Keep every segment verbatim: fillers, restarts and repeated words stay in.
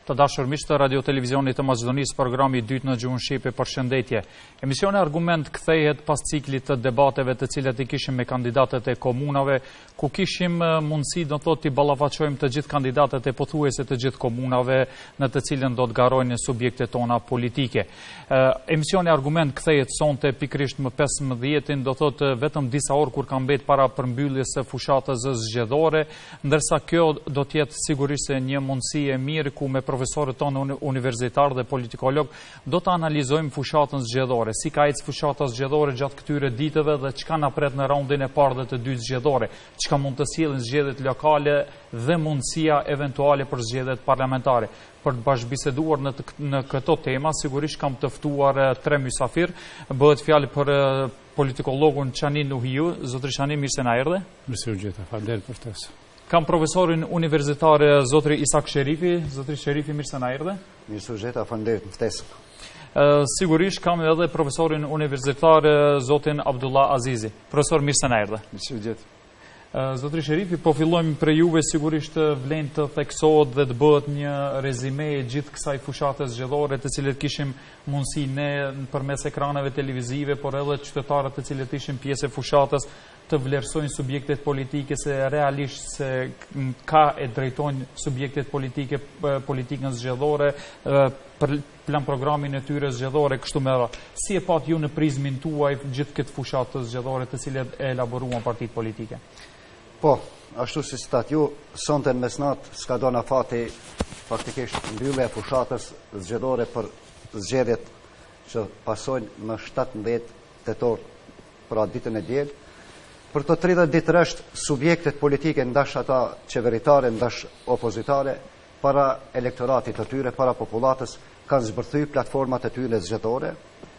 Të dashur miq të Radio Televizionit të Maqedonisë, programi i dytë në gjuhën shqipe, përshëndetje. Emisioni Argument kthehet pas ciklit të debateve të cilat i kishim me kandidatët e komunave, ku kishim mundësi do të thotë të ballafaqojmë të gjithë kandidatët e pothuajse të gjithë komunave në të cilën do të garojnë subjektet tona politike. Emisioni Argument kthehet sonte pikërisht më pesëmbëdhjetin, do thotë vetëm disa orë kur ka mbet para përmbylljes së fushatës zgjedhore, ndërsa kjo do të jetë sigurisht një mundësi e mirë ku me profesorët tonë universitarë dhe politikolog, do të analizojmë fushatën zgjedhore, si ka ecë fushata zgjedhore gjatë këtyre ditëve dhe çka na pret në raundin e parë dhe të dytë zgjedhore, çka mund të sjellin zgjedhjet lokale dhe mundësia eventuale për zgjedhjet parlamentare. Për të bashkëbiseduar në, në këto tema, sigurisht kam të ftuar tre mysafir, bëhet fjalë për politikologun Çanin Nuhiu. Zotri Çanin, mirë se na erdhe. Mirë se u gjeta, faleminderit për ftesën. Kam profesorin universitar zotri Isak Sherifi. Zotri Sherifi, mirë se na erdhe. Mirë se u gjeta, faleminderit për ftesën. Uh, sigurisht kam edhe profesorin universitar zotin Abdullah Azizi. Profesor, mirë se na erdhe. Mirë se u gjeta. Uh, zotri Sherifi, po fillojmë për juve, sigurisht vlen të theksohet dhe të bëhet një rezime e gjithë kësaj fushate zgjedhore të cilët kishim mundësi ne përmes ekraneve televizive, por edhe qytetarët të cilët ishin pjesë e fushatës të vlerësojnë subjektet politike, se realisht se ka e drejtojnë subjektet politike politikën zgjedhore, për plan programin e tyre zgjedhore, kështu me radhë. Si e pat ju në prizmin tuaj gjithë këtë fushatë zgjedhore të cilët e elaboruan partitë politike? Po, ashtu si stat ju, sonte në mesnat s'ka do në fati faktikisht mbyllja e fushatës zgjedhore për zgjedhjet që pasojnë në shtatëmbëdhjetë tetor, pra ditën e diel. Për të tridhjetë ditë rresht subjektet politike ndash ata qeveritare, ndash opozitare, para elektoratit të tyre, para popullatës, kanë zbërthy platformat e tyre zgjedhore.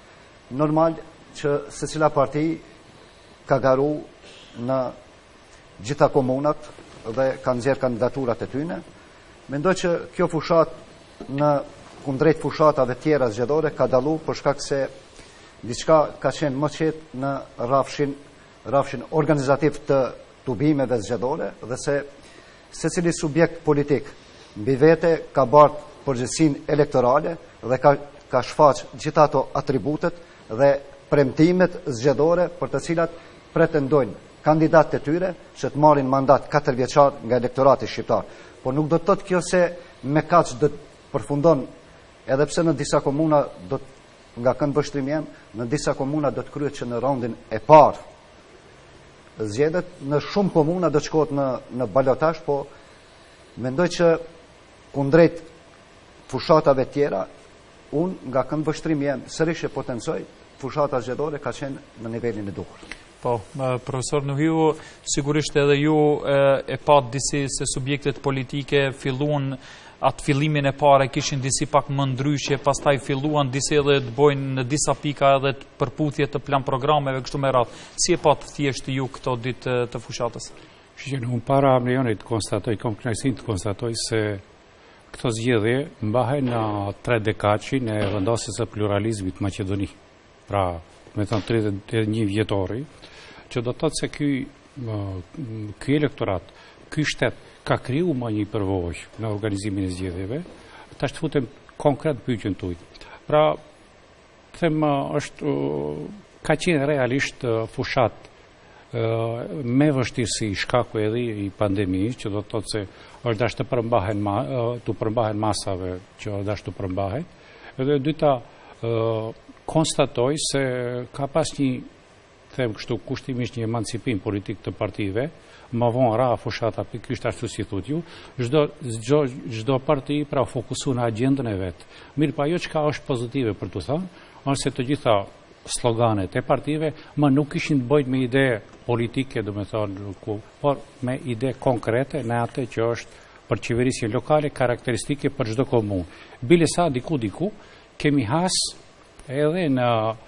Normal që secila parti ka garu në gjitha komunat dhe kanë nxjerrë kandidaturat e tyre. Mendoj që kjo fushat në kundrejt fushatave tjera zgjedhore ka dallu për shkak se diçka ka qenë më qetë në rrafshin rrafshin organizativ të tubimeve zgjedhore dhe se secili subjekt politik mbi vete ka bartë përgjegjësinë elektorale dhe ka ka shfaq gjitha ato atributet dhe premtimet zgjedhore për të cilat pretendojnë kandidatët e tyre që të marrin mandat katër vjeçar nga elektorati shqiptar. Por nuk do të thotë kjo se me kaq do të përfundon, edhe pse në disa komuna do të, nga kënd vështrimi jam, në disa komuna do të kryhet që në raundin e parë zgjedhjet, në shumë komuna do të shkohet në në balotazh, po mendoj që kundrejt fushatave tjera, unë nga kënd vështrimi jam sërish e potencoj fushata zgjedhore ka qenë në nivelin e duhur. Po, profesor Nuhiu, sigurisht edhe ju e, e pat disi se subjektet politike filluan atë fillimin e pare kishin disi pak më ndryshe, pastaj filluan disi edhe të bojnë në disa pika edhe të përputhje të plan programeve, kështu me radhë. Si e pat thjesht ju këto ditë të fushatës? Shqen, unë para mlejonit të konstatoj, kom kënaqësinë të konstatoj se këto zgjedhje mbahen në tre dekaqin e vendosjes së pluralizmit Maqedoni. Pra, me të tridhjetë e një vjetori, që do të thotë se ky, ky elektorat, ky shtet ka kriju më një përvojë në organizimin e zgjedhjeve. Tash të futem konkret pyetjen tuaj. Pra, them është ka qenë realisht fushat me vështirësi shkaku edhe i pandemisë, që do të thotë se është dash të përmbahen ma, të përmbahen masave që është dash të përmbahen. Edhe dyta konstatoj se ka pas një, them kështu, kushtimisht një emancipim politik të partive, më vonë ra fushata pikërisht ashtu si thot ju, çdo çdo çdo parti pra fokusu në agjendën e vet. Mirë, pa ajo çka është pozitive për të thënë, është se të gjitha sloganet e partive më nuk ishin të bëjnë me ide politike, domethënë, por me ide konkrete në atë që është për qeverisjen lokale, karakteristike për çdo komunë. Bile sa diku diku kemi has edhe në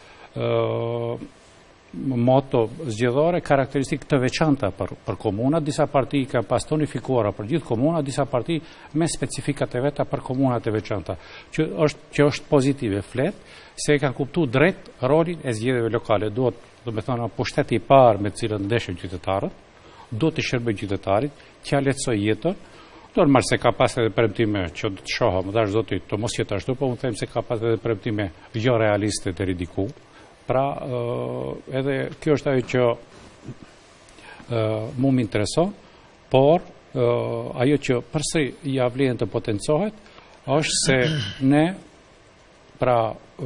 uh, moto zgjedhore karakteristikë të veçanta për, për komuna, disa parti kanë pas tonifikuara për gjithë komuna, disa parti me specifikat e veta për komunat e veçanta, që është, që është pozitive flet, se e kanë kuptu drejt rolin e zgjedhjeve lokale. Duhet, do me thonë, pushteti i parë me cilën ndeshen qytetarët, do të shërbejë qytetarit, t'ja lehtësoj jetën, Normal se ka pas edhe premtime që të shoha, më dash zoti, të mos jetë ashtu, po më them se ka pas edhe premtime jo realiste deri diku. Pra, edhe kjo është ajo që mu më intereson, por ajo që përsëri ja vlen të potencohet është se ne pra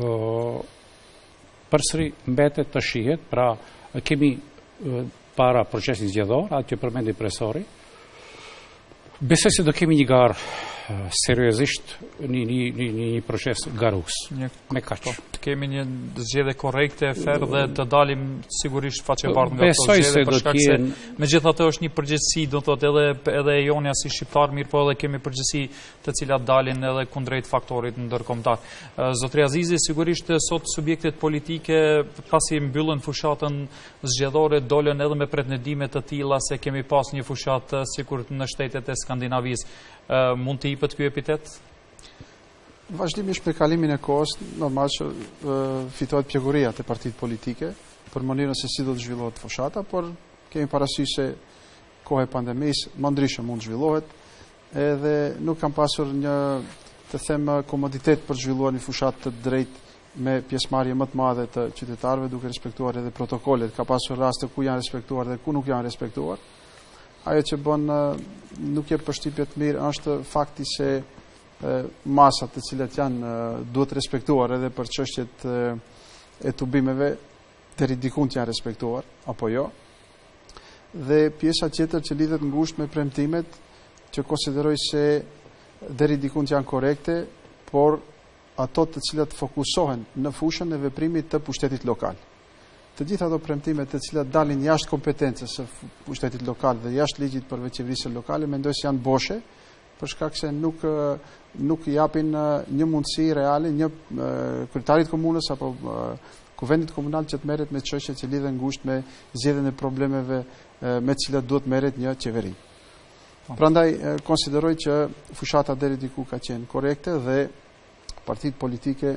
përsëri mbetet të shihet, pra kemi para procesin zgjedhor, atë që përmendi profesori. Besoj se do kemi një garë seriozisht një, një, një, një proces garus, me kaq. Të kemi një zgjedhje korrekte, fair dhe të dalim sigurisht faqe bardhë nga ato zgjedhje, për shkak se megjithatë është një përgjegjësi, do thotë edhe edhe e jonja si shqiptar, mirë po edhe kemi përgjegjësi të cilat dalin edhe kundrejt faktorit ndërkombëtar. Zotri Azizi, sigurisht sot subjektet politike pasi mbyllën fushatën zgjedhore dolën edhe me pretendime të tilla se kemi pas një fushatë sikur në shtetet e Skandinavisë. Mund të jepet ky epitet? Vazhdimisht me kalimin e kohës, normal që fitohet pjeguria të partitë politike për mënyrën se si do të zhvillohet fushata, por kemi parasysh se kohë e pandemisë më ndryshe mund zhvillohet, edhe nuk kam pasur një, të them, komoditet për zhvilluar një fushat të drejtë me pjesëmarrje më të madhe të qytetarëve, duke respektuar edhe protokollet. Ka pasur raste ku janë respektuar dhe ku nuk janë respektuar. Ajo që bën nuk jep përshtypje të mirë është fakti se masat të cilat janë duhet respektuar edhe për çështjet e tubimeve deri diku janë respektuar apo jo. Dhe pjesa tjetër që lidhet ngushtë me premtimet që konsideroj se deri diku janë korrekte, por ato të cilat fokusohen në fushën e veprimit të pushtetit lokal. Të gjitha ato premtime të cilat dalin jashtë kompetencës së pushtetit lokal dhe jashtë ligjit për veçevrisjen lokale, mendoj se janë boshe, për shkak se nuk nuk i japin një mundësi reale një kryetarit komunës apo kuvendit komunal që të merret me çështje që lidhen ngushtë me zgjedhjen e problemeve me të cilat duhet merret një qeveri. Prandaj konsideroj që fushata deri diku ka qenë korrekte dhe partitë politike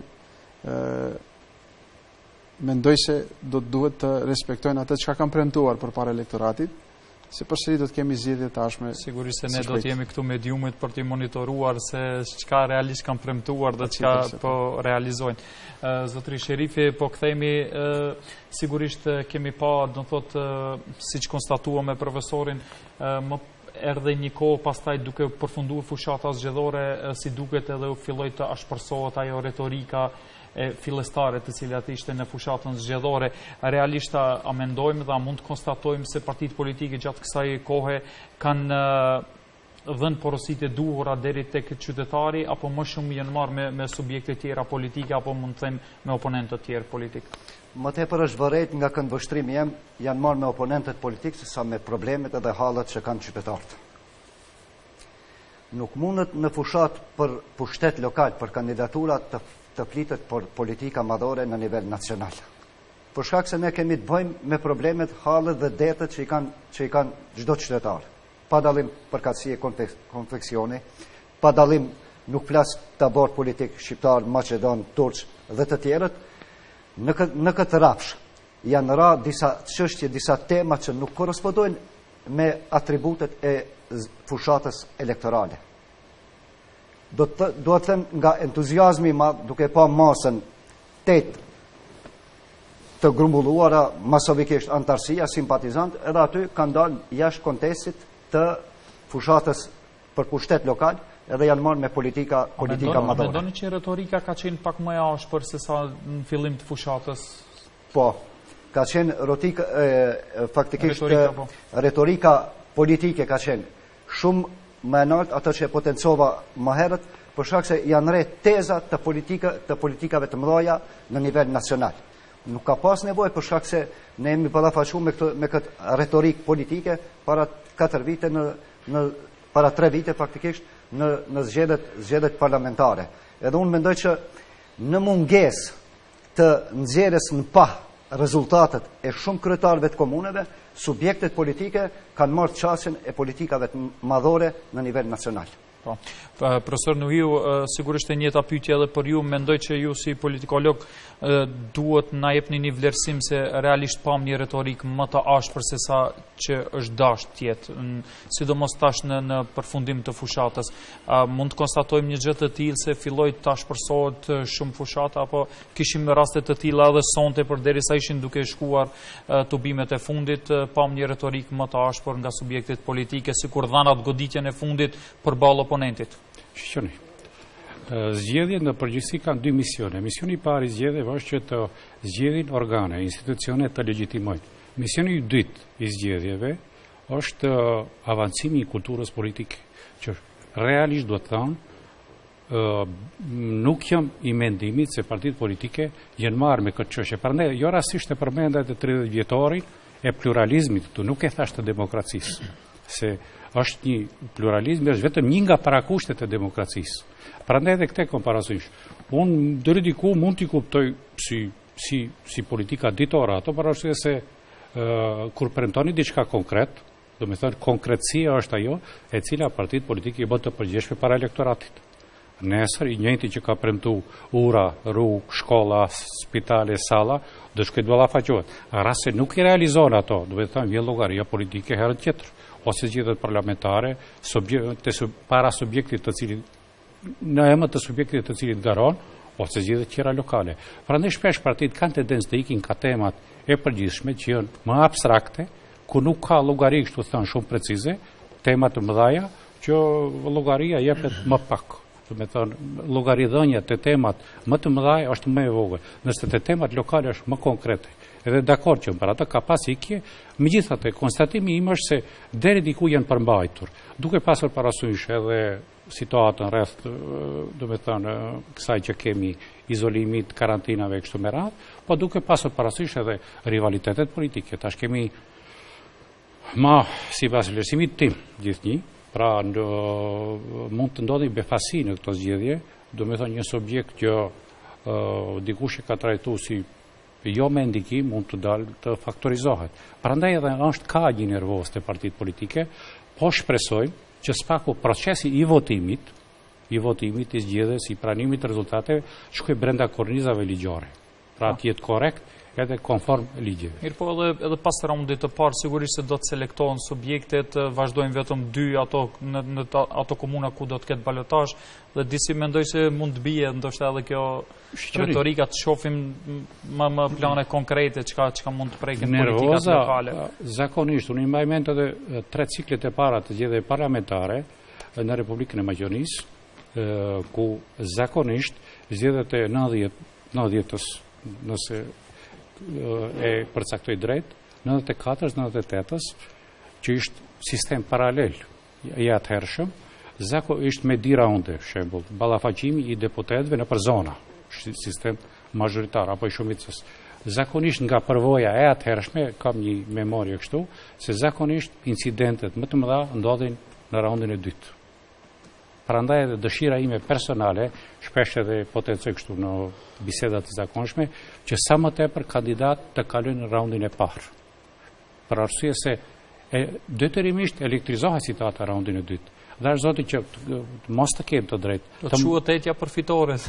mendoj se do të duhet të respektojnë atë çka kanë premtuar përpara elektoratit, se përsëri do të kemi zgjedhje tashme. Sigurisht se ne do të jemi këtu mediumit për të monitoruar se çka realisht kanë premtuar dhe çka po realizojnë. Zotri Sherifi, po kthehemi, sigurisht kemi pa, do të thotë, siç konstatuam me profesorin, më erdhe një kohë pastaj duke përfunduar fushata zgjedhore, si duket edhe u filloi të ashpërsohet ajo retorika e fillestare të cilat ishte në fushatën zgjedhore. Realisht a mendojmë dhe a mund të konstatojmë se partitë politike gjatë kësaj kohe kanë dhënë porositë e duhura deri tek qytetari, apo më shumë janë marrë me, me subjekte tjera politike, apo mund të them me oponentë të tjerë politik? Më tepër është vërejt nga këndvështrimi jem, janë marrë me oponentët politikë se sa me problemet edhe hallet që kanë qytetarët. Nuk mundet në fushat për pushtet lokal, për kandidaturat të të flitet për politika madhore në nivel nacional. Për shkak se ne kemi të bëjmë me problemet, hallet dhe detet që i kanë, që i kanë çdo qytetar. Pa dallim përkatësie konfeksioni, pa dallim nuk flas tabor politik shqiptar, maqedon, turq dhe të tjerët, në, kë, në këtë rafsh janë ra disa çështje, disa tema që nuk korrespondojnë me atributet e fushatës elektorale. Do të, do të them nga entuziazmi ma duke pa masën tet të grumbulluara masovikisht antarësia, simpatizant, edhe aty kanë dalë jashtë kontestit të fushatës për pushtet lokal, edhe janë marrë me politika, politika madhore. Mendoni që retorika ka qenë pak më e ashpër se sa në fillim të fushatës? Po, ka qenë rotika, e, faktikisht retorika, po. retorika politike ka qenë shumë më e lartë ato që e potencova më herët, për shkak se janë rreth teza të politika të politikave të mëdha në nivel nacional. Nuk ka pas nevojë për shkak se ne jemi ballafaqur me këtë me këtë retorik politike para katër vite në në para tre vite faktikisht në në zgjedhjet zgjedhjet parlamentare. Edhe unë mendoj që në mungesë të nxjerrjes në pa rezultatet e shumë kryetarëve të komuneve, subjektet politike kanë marrë çasjen e politikave të madhore në nivel nacional. Po, profesor Nuhiu, sigurisht e njëjta pyetje edhe për ju, mendoj që ju si politikolog duhet na jepni një vlerësim se realisht pam një retorik më të ashpër se sa që është dash tjetë, sidomos tash në, në përfundim të fushatës. A, mund të konstatojmë një gjë të tillë se filloi të ashpërsohet shumë fushata, apo kishim raste të tilla edhe sonte përderisa ishin duke shkuar tubimet e fundit, pam një retorik më të ashpër nga subjektet politike, sikur dhanat goditjen e fundit përballë oponentit. Shqoni, zgjedhjet në përgjithësi kanë dy misione. Misioni i parë i zgjedhjeve është që të zgjedhin organe, institucione të legjitimojnë. Misioni i dytë i zgjedhjeve është avancimi i kulturës politike, që realisht do të thonë nuk jam i mendimit se partitë politike janë marrë me këtë çështje. Prandaj jo rastisht e përmendet e tridhjetë vjetorin e pluralizmit këtu, nuk e thash të demokracisë, se është një pluralizm, është vetëm një nga parakushtet e demokracisë. Prandaj edhe këtë komparacish. Unë deri diku mund t'i kuptoj si si si politika ditore ato, por është se uh, kur premtoni diçka konkret, do të thonë konkretësia është ajo e cila partitë politike i bën të përgjithshme para elektoratit. Nesër i njëjti që ka premtu ura, rrugë, shkolla, spitale, salla, do shkojë ballafaqohet. Rase nuk i realizon ato, do të thonë vjen llogaria politike herë tjetër, ose zgjedhjet parlamentare, subjekte para subjektit të cilit në emër të subjektit të cilit garon, ose zgjedhjet tjera lokale. Prandaj shpesh partitë kanë tendencë të ikin ka temat e përgjithshme që janë më abstrakte, ku nuk ka llogari kështu thënë shumë precize, tema të mëdha që llogaria jepet më pak. Do të thonë llogaridhënia të temat më të mëdha është më e vogël, ndërsa të temat lokale është më konkrete. Edhe dakord që për atë ka pas ikje, megjithatë konstatimi im është se deri diku janë përmbajtur, duke pasur parasysh edhe situatën rreth, do të thonë, kësaj që kemi izolimit, karantinave kështu me radhë, po duke pasur parasysh edhe rivalitetet politike. Tash kemi ma sipas vlerësimit tim gjithnjë, pra në, mund të ndodhi befasi në këto zgjedhje, do të thonë një subjekt që uh, dikush e ka trajtuar si jo me ndikim mund të dalë të faktorizohet. Prandaj edhe është ka një nervoz të partitë politike, po shpresojmë që spaku procesi i votimit, i votimit, i zgjedhjes, i pranimit të rezultateve, shkojë brenda kornizave ligjore. Pra të jetë korrekt edhe konform ligjeve. Mirë po edhe, edhe pas raundit të parë, sigurisht se do të selektohen subjektet, vazhdojnë vetëm dy ato, në, në ato komuna ku do të ketë balotazh, dhe disi mendoj se mund të bie, ndoshta edhe kjo retorika të shohim më më plane konkrete, çka çka mund të prekin politikat lokale. Zakonisht, unë mbaj mend edhe tre ciklet e para të zgjedhjeve parlamentare në Republikën e Maqedonisë, ku zakonisht zgjedhjet e nëntëdhjetës, nëse e përcaktoj drejt, nëntëdhjetë e katër nëntëdhjetë e tetës, që ishte sistem paralel i atëhershëm, zako ishte me di raunde, shembull, ballafaqimi i deputetëve në për zona, sistem mazhoritar apo i shumicës. Zakonisht nga përvoja e atëhershme, kam një memorie kështu, se zakonisht incidentet më të mëdha ndodhin në raundin e dytë. Prandaj edhe dëshira ime personale, shpesh edhe potencoj kështu në bisedat të zakonshme, që sa më tepër kandidat të kalojnë në raundin e parë. Për arsye se e detyrimisht elektrizohet situata raundin e dytë. Dhe është zoti që mos të kemë të drejtë. Do të quhet etja përfitores.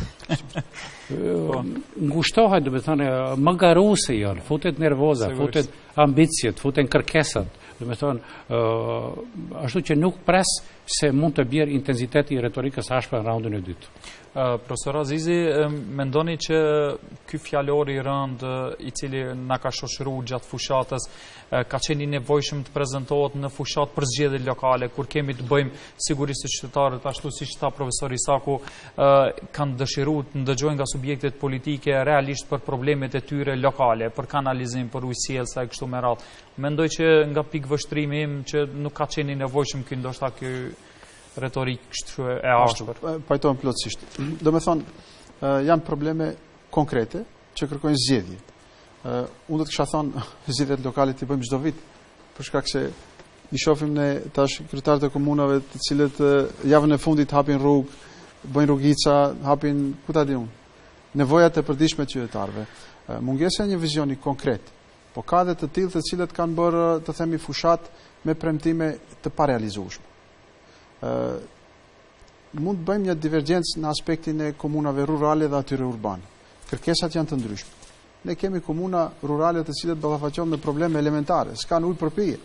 Ngushtohet, do të thonë, më garuse janë, futet nervoza, futet ambicjet, futen kërkesat. Do të thonë, ashtu që nuk pres se mund të bjerë intensiteti i retorikës ashpër në raundin e dytë. Uh, Profesor Azizi, mendoni që ky fjalor i rënd i cili na ka shoqëruar gjatë fushatës ka qenë i nevojshëm të prezantohet në fushat për zgjedhjet lokale, kur kemi të bëjmë sigurisht se qytetarët, ashtu siç tha profesor Isaku, uh, kanë dëshiruar të ndëgjojnë nga subjektet politike realisht për problemet e tyre lokale, për kanalizim, për ujësjellsa e kështu me radhë. Mendoj që nga pikëvështrimi im që nuk ka qenë i nevojshëm ky ndoshta ky retorik kështu e ashpër. Pajtohem plotësisht. Do me thonë, janë probleme konkrete që kërkojnë zgjedhje. Unë do të kisha thonë zgjedhjet lokale të bëjmë çdo vit, për shkak se i shohim ne tash kryetarët e komunave të cilët javën e fundit hapin rrugë, bëjnë rrugica, hapin ku ta di unë. Nevojat e përditshme të qytetarëve. Mungesa e një vizioni konkret, po ka edhe të tillë të cilët kanë bërë, të themi, fushat me premtime të parealizueshme. mund të bëjmë një divergjencë në aspektin e komunave rurale dhe atyre urbane. Kërkesat janë të ndryshme. Ne kemi komuna rurale të cilët ballafaqohen me probleme elementare, s'kan ujë për pije.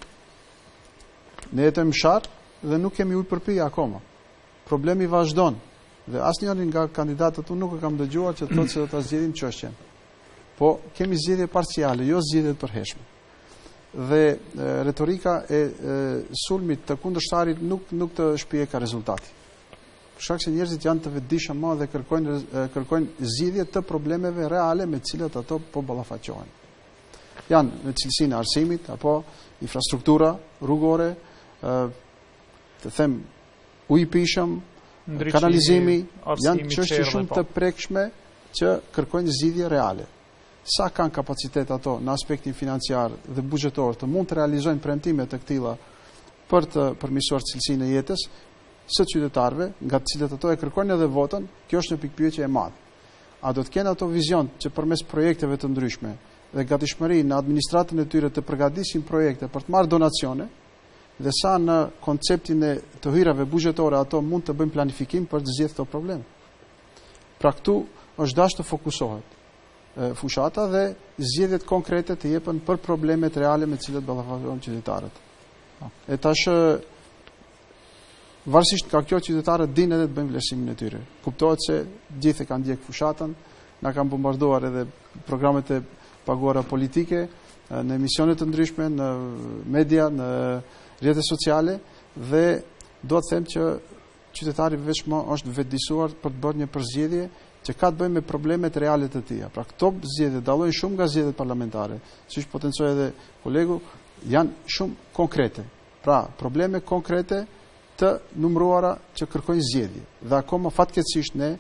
Ne jetojmë fshat dhe nuk kemi ujë për pije akoma. Problemi vazhdon dhe asnjëri nga kandidatët unë nuk e kam dëgjuar që thotë se do ta zgjidhim çështjen. Po kemi zgjidhje parciale, jo zgjidhje të përhershme. Dhe e, retorika e, e sulmit të kundërshtarit nuk nuk të shpije ka rezultati. Për shkak se njerëzit janë të vetëdijshëm më dhe kërkojnë e, kërkojnë zgjidhje të problemeve reale me të cilat ato po ballafaqohen. Janë në cilësinë e arsimit apo infrastruktura rrugore, e, të them ujë i pishëm, kanalizimi, janë çështje shumë të prekshme që kërkojnë zgjidhje reale. Sa kanë kapacitet ato në aspektin financiar dhe buxhetor të mund të realizojnë premtime të këtilla për të përmirësuar cilësinë e jetës së qytetarëve, nga të cilët ato e kërkojnë edhe votën, kjo është një pikpyetje e madhe. A do të kenë ato vizion që përmes projekteve të ndryshme dhe gatishmëri në administratën e tyre të përgatisin projekte për të marrë donacione, dhe sa në konceptin e të hyrave buxhetore ato mund të bëjnë planifikim për të zgjidhur këto probleme. Pra këtu është dashur të fokusohet fushata dhe zgjedhjet konkrete të jepen për problemet reale me të cilat ballafaqohen qytetarët. E tash varësisht nga kjo qytetarët dinë edhe të bëjnë vlerësimin e tyre. Kuptohet se gjithë e kanë ndjek fushatën, na kanë bombarduar edhe programet e paguara politike në emisione të ndryshme, në media, në rrjetet sociale dhe do të them që qytetari vetëm është vetëdijsuar për të bërë një përzgjedhje që ka të bëjë me problemet reale të tija. Pra këto zgjedhje dallojnë shumë nga zgjedhjet parlamentare, siç potencoi edhe kolegu, janë shumë konkrete. Pra probleme konkrete të numëruara që kërkojnë zgjedhje. Dhe akoma fatkeqësisht ne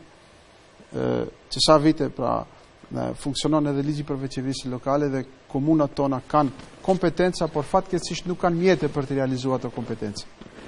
e, që sa vite pra ne, funksionon edhe ligji për veçëverisin lokale dhe komunat tona kanë kompetenca, por fatkeqësisht nuk kanë mjete për të realizuar ato kompetenca.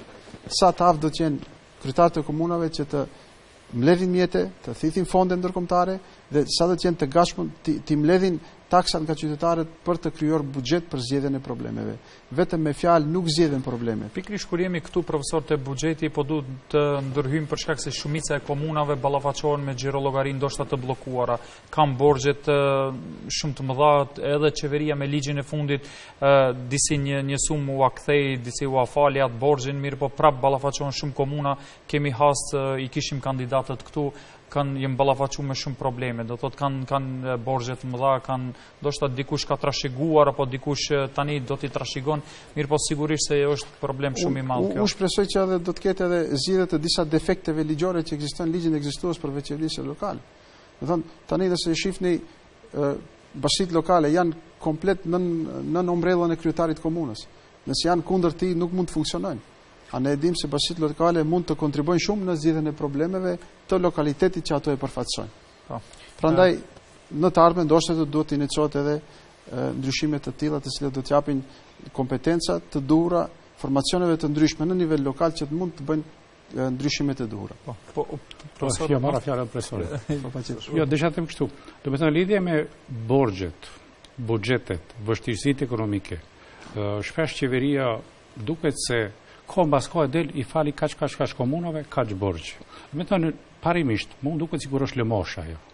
Sa të avë do të jenë kryetarët e komunave që të mbledhin mjete, të thithin fonde ndërkombëtare dhe sa do të jenë të gatshëm të, të mbledhin taksat nga qytetarët për të krijuar buxhet për zgjedhjen e problemeve. Vetëm me fjalë nuk zgjedhen problemet. Pikërisht kur jemi këtu profesor te buxheti, po duhet të ndërhyjmë për shkak se shumica e komunave ballafaqohen me xhirollogarin ndoshta të bllokuara, kanë borxhe të shumë të mëdha, edhe qeveria me ligjin e fundit disi një një sumë u kthei, disi u fali atë borxhin, mirë po prap ballafaqohen shumë komuna, kemi hast i kishim kandidatët këtu kanë jem ballafaqur me shumë probleme, do thotë kanë kanë borxhe të mëdha, kanë ndoshta dikush ka trashëguar apo dikush tani do t'i trashëgon, mirë po sigurisht se është problem shumë i madh kjo. Unë shpresoj që edhe do të ketë edhe zgjidhje të disa defekteve ligjore që ekzistojnë në ligjin ekzistues për veçëverisin lokal. Do thonë tani nëse e shihni bashkitë lokale janë komplet nën nën ombrellën e kryetarit të komunës. Nëse janë kundër tij nuk mund të funksionojnë. A ne e dim se bashkitë lokale mund të kontribuojnë shumë në zgjidhjen e problemeve të lokalitetit që ato e përfaqësojnë. Po. Prandaj në të ardhmen ndoshta do duhet të iniciohet edhe e, ndryshime të tilla të cilat do të japin kompetenca të duhura formacioneve të ndryshme në nivel lokal që të mund të bëjnë ndryshimet e duhura. Po, po, profesor, jo marra fjalën profesorit. Jo, desha të them kështu. Do të thënë lidhje me borxhet, buxhetet, vështirësitë ekonomike. Shpesh qeveria duket se kohë mbas kohë del i fali kaç kaç kaç komunave, kaç borxh. Do të thënë parimisht, mund duket sikur është lëmosh ajo.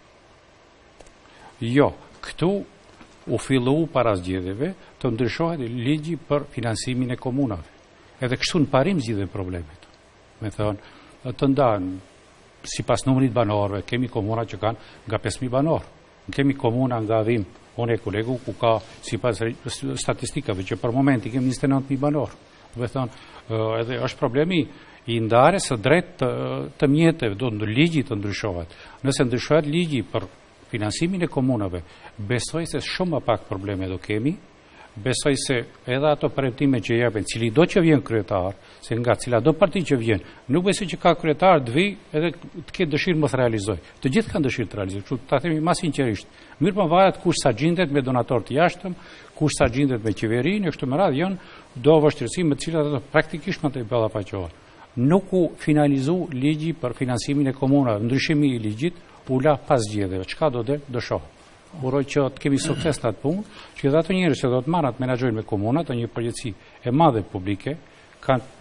Jo, këtu u fillu para zgjedhjeve të ndryshohet ligji për finansimin e komunave. Edhe kështu në parim zgjidhen problemet. Me thënë, të ndanë sipas numrit banorëve, kemi komuna që kanë nga pesë mijë banor. Kemi komuna nga Adhim, unë e kolegu ku ka sipas statistikave që për momenti kemi njëzet e nëntë mijë banor. Do të thonë, edhe është problemi i ndarjes së drejtë të, të mjeteve, do në ligji të ndryshohet. Nëse ndryshohet ligji për finansimin e komunave, besoj se shumë më pak probleme do kemi, besoj se edhe ato premtime që jepen, cili do që vjen kryetar, se nga cila do parti që vjen, nuk besoj që ka kryetar të vi edhe të ketë dëshirë më të realizoj. Të gjithë kanë dëshirë të realizoj, kështu ta themi më sinqerisht. Mirë po varet kush sa gjendet me donator të jashtëm, kush sa gjendet me qeverinë, kështu me radhë janë do vështirësi me të cilat ato praktikisht më të ballafaqohen. Nuk u finalizu ligji për finansimin e komunave, ndryshimi i ligjit u la pas zgjedhjeve. Çka do del, do shoh. Uroj që të kemi sukses në atë punë, që dhe ato njerëz që do të marrat menaxhojnë me komunat, një përgjegjësi e madhe publike, kanë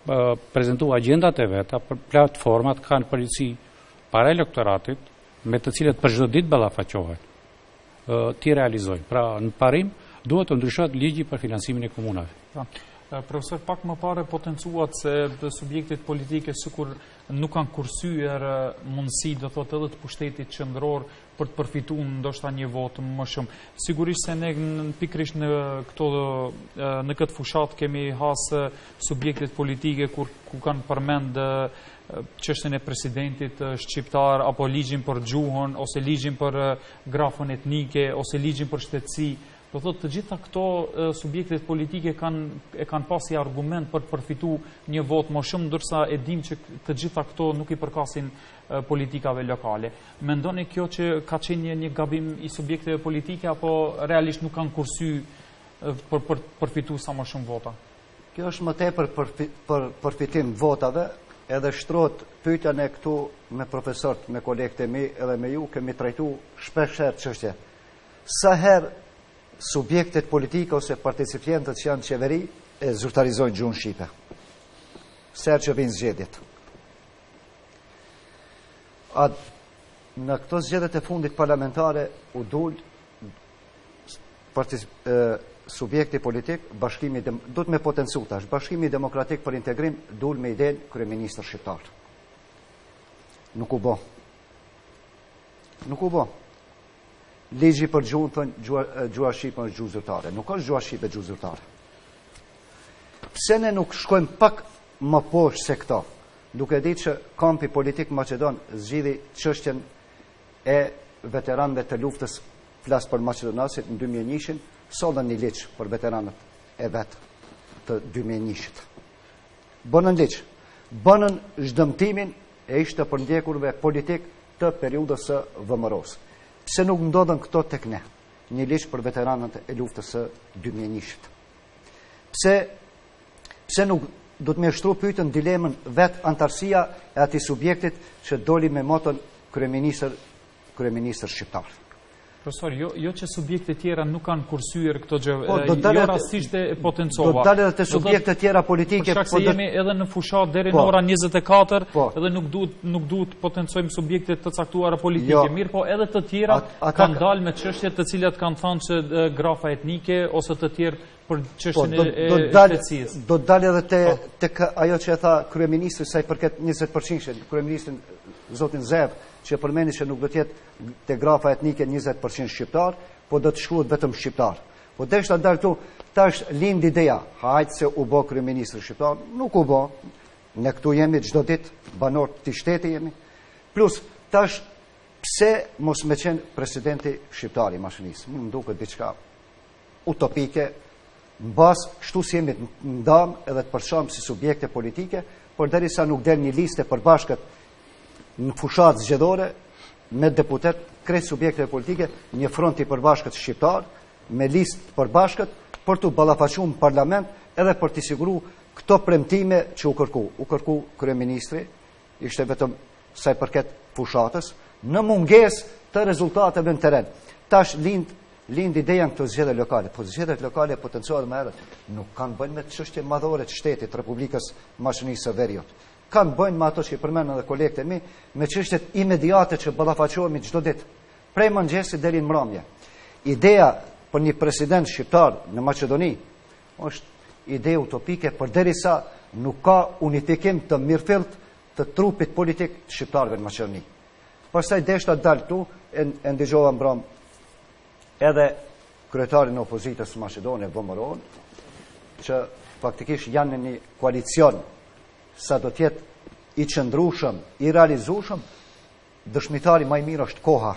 prezentu agendat e veta për platformat kanë polici para elektoratit, me të cilët për çdo ditë ballafaqohen, ti realizojnë. Pra, në parim, duhet të ndryshohet ligji për finansimin e komunave. Profesor, pak më pare potencuat se subjektet politike sikur nuk kanë kursyer mundësi, do thotë edhe të pushtetit qendror për të përfituar ndoshta një votë më shumë. Sigurisht se ne pikërisht në këto në këtë fushat kemi hasë subjektet politike kur ku kanë përmend çështjen e presidentit shqiptar apo ligjin për gjuhën ose ligjin për grafën etnike ose ligjin për shtetësi. Do thotë të gjitha këto subjektet politike kanë e kanë pasi argument për të përfituar një votë më shumë, ndërsa e dim që të gjitha këto nuk i përkasin politikave lokale. Mendoni kjo që ka qenë një gabim i subjekteve politike apo realisht nuk kanë kursyer për për përfituar sa më shumë vota? Kjo është më tepër për për përfitim votave, edhe shtrohet pyetja ne këtu me profesorët, me kolegët e mi edhe me ju kemi trajtuar shpesh herë çështje. Sa herë subjektet politike ose participantët që janë qeveri e zyrtarizojnë gjuhën shqipe. Serë që vinë zgjedhjet. A në këto zgjedhjet e fundit parlamentare u dul subjekti politik, bashkimi duhet me potencu tash, Bashkimi Demokratik për Integrim dul me idenë kryeministër shqiptar. Nuk u bo. Nuk u bo. Ligji për gjuhën thënë gjuha shqipe është gjuhë zyrtare. Nuk është gjuha shqipe gjuhë zyrtare. Pse ne nuk shkojmë pak më poshtë se këto, duke ditë që kampi politik Maqedon zgjidhi çështjen e veteranëve të luftës, flas për Maqedonasit në dy mijë e një, sollën një ligj për veteranët e vet të dy mijë e një. Bënën ligj, bënën zhdëmtimin e ishte për ndjekurve politik të periudhës së V M R-s. Pse nuk ndodhen këto tek ne, një ligj për veteranët e luftës së dy mijë e një. Pse pse nuk do të më shtru pyetën dilemën vet antarësia e atij subjektit që doli me moton kryeministër kryeministër shqiptar. Profesor, jo, jo që subjekte tjera nuk kanë kursyer këto gjë, po, jo rastisht e potencova. Do të dalë edhe te subjekte tjera politike. Për shkak se jemi edhe në fushat deri në ora njëzet e katër, edhe nuk duhet nuk duhet potencojmë subjekte të caktuara politike. Jo. Mirë, po edhe të tjera kanë dalë me çështje të cilat kanë thënë se grafa etnike ose të tjerë për çështjen e shtetësisë. Do të dalë edhe te tek ajo që e tha kryeministri sa i përket njëzet përqind, kryeministrin zotin Zev, që përmeni që nuk do të jetë te grafa etnike njëzet përqind shqiptar, po do të shkruhet vetëm shqiptar. Po deshta dalë tu, tash lind ideja, hajtë se u bë kryeministri shqiptar, nuk u bë. Ne këtu jemi çdo ditë banor të shtetit jemi. Plus tash pse mos më qenë presidenti shqiptar i mashinisë? Më duket diçka utopike. Mbas kështu si jemi të ndam edhe të përshëm si subjekte politike, por derisa nuk del një listë e përbashkët në fushat zgjedhore me deputet, krejt subjekte politike, një front i përbashkët shqiptar, me listë përbashkët, për të ballafaquar në parlament edhe për të siguruar këto premtime që u kërku. U kërku kryeministri, ishte vetëm sa i përket fushatës, në mungesë të rezultateve në teren. Tash lind lind ideja në këto zgjedhje lokale, po zgjedhjet lokale potencuar më herët nuk kanë bënë me çështje madhore të shtetit, Republikës Maqedonisë së Veriut. Kanë bënë me ato që i përmendën edhe kolegët e mi, me çështjet imediate që ballafaqohemi çdo ditë, prej mëngjesit deri në mbrëmje. Ideja për një president shqiptar në Maqedoni është ide utopike, përderisa nuk ka unifikim të mirëfillt të trupit politik të shqiptarëve në Maqedoni. Pastaj deshta dal tu, e ndëgjova mbrëm edhe kryetarin e opozitës së Maqedonisë, V M R-on, që faktikisht janë në një koalicion sa do të jetë i qëndrueshëm, i realizueshëm, dëshmitari më i mirë është koha.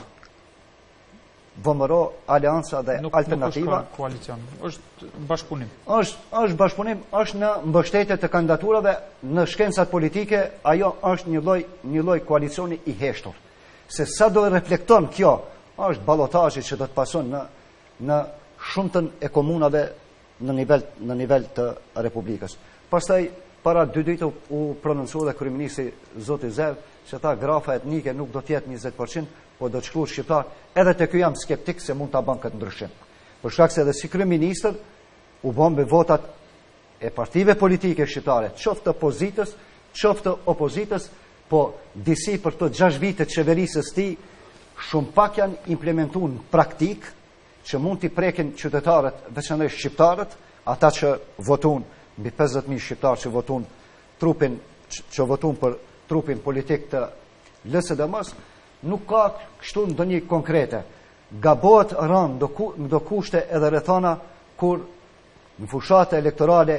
V M R, Aleanca dhe nuk, Alternativa. Nuk është koalicion, është bashkëpunim. Është, është bashkëpunim, është në mbështetje të kandidaturave në shkencat politike, ajo është një lloj një lloj koalicioni i heshtur. Se sa do e reflekton kjo, është ballotazhi që do të pason në në shumtën e komunave në nivel në nivel të Republikës. Pastaj para dy ditë u prononcua dhe kryeministri zoti Zev që tha grafa etnike nuk do të jetë njëzet përqind, po do të shkruhet shqiptar. Edhe te ky jam skeptik se mund ta bën këtë ndryshim. Për shkak se edhe si kryeministër u bën me votat e partive politike shqiptare, qoftë opozitës, qoftë opozitës, po disi për të gjashtë vite të qeverisës ti, shumë pak janë implementuar në praktik, që mund t'i prekin qytetarët, veçanërisht shqiptarët, ata që votun, mbi pesëdhjetë mijë shqiptarë që votun trupin, që votun për trupin politik të L S D M-s, nuk ka kështu ndonjë konkrete. Gabohet rënë në do kushte edhe rrethana kur në fushate elektorale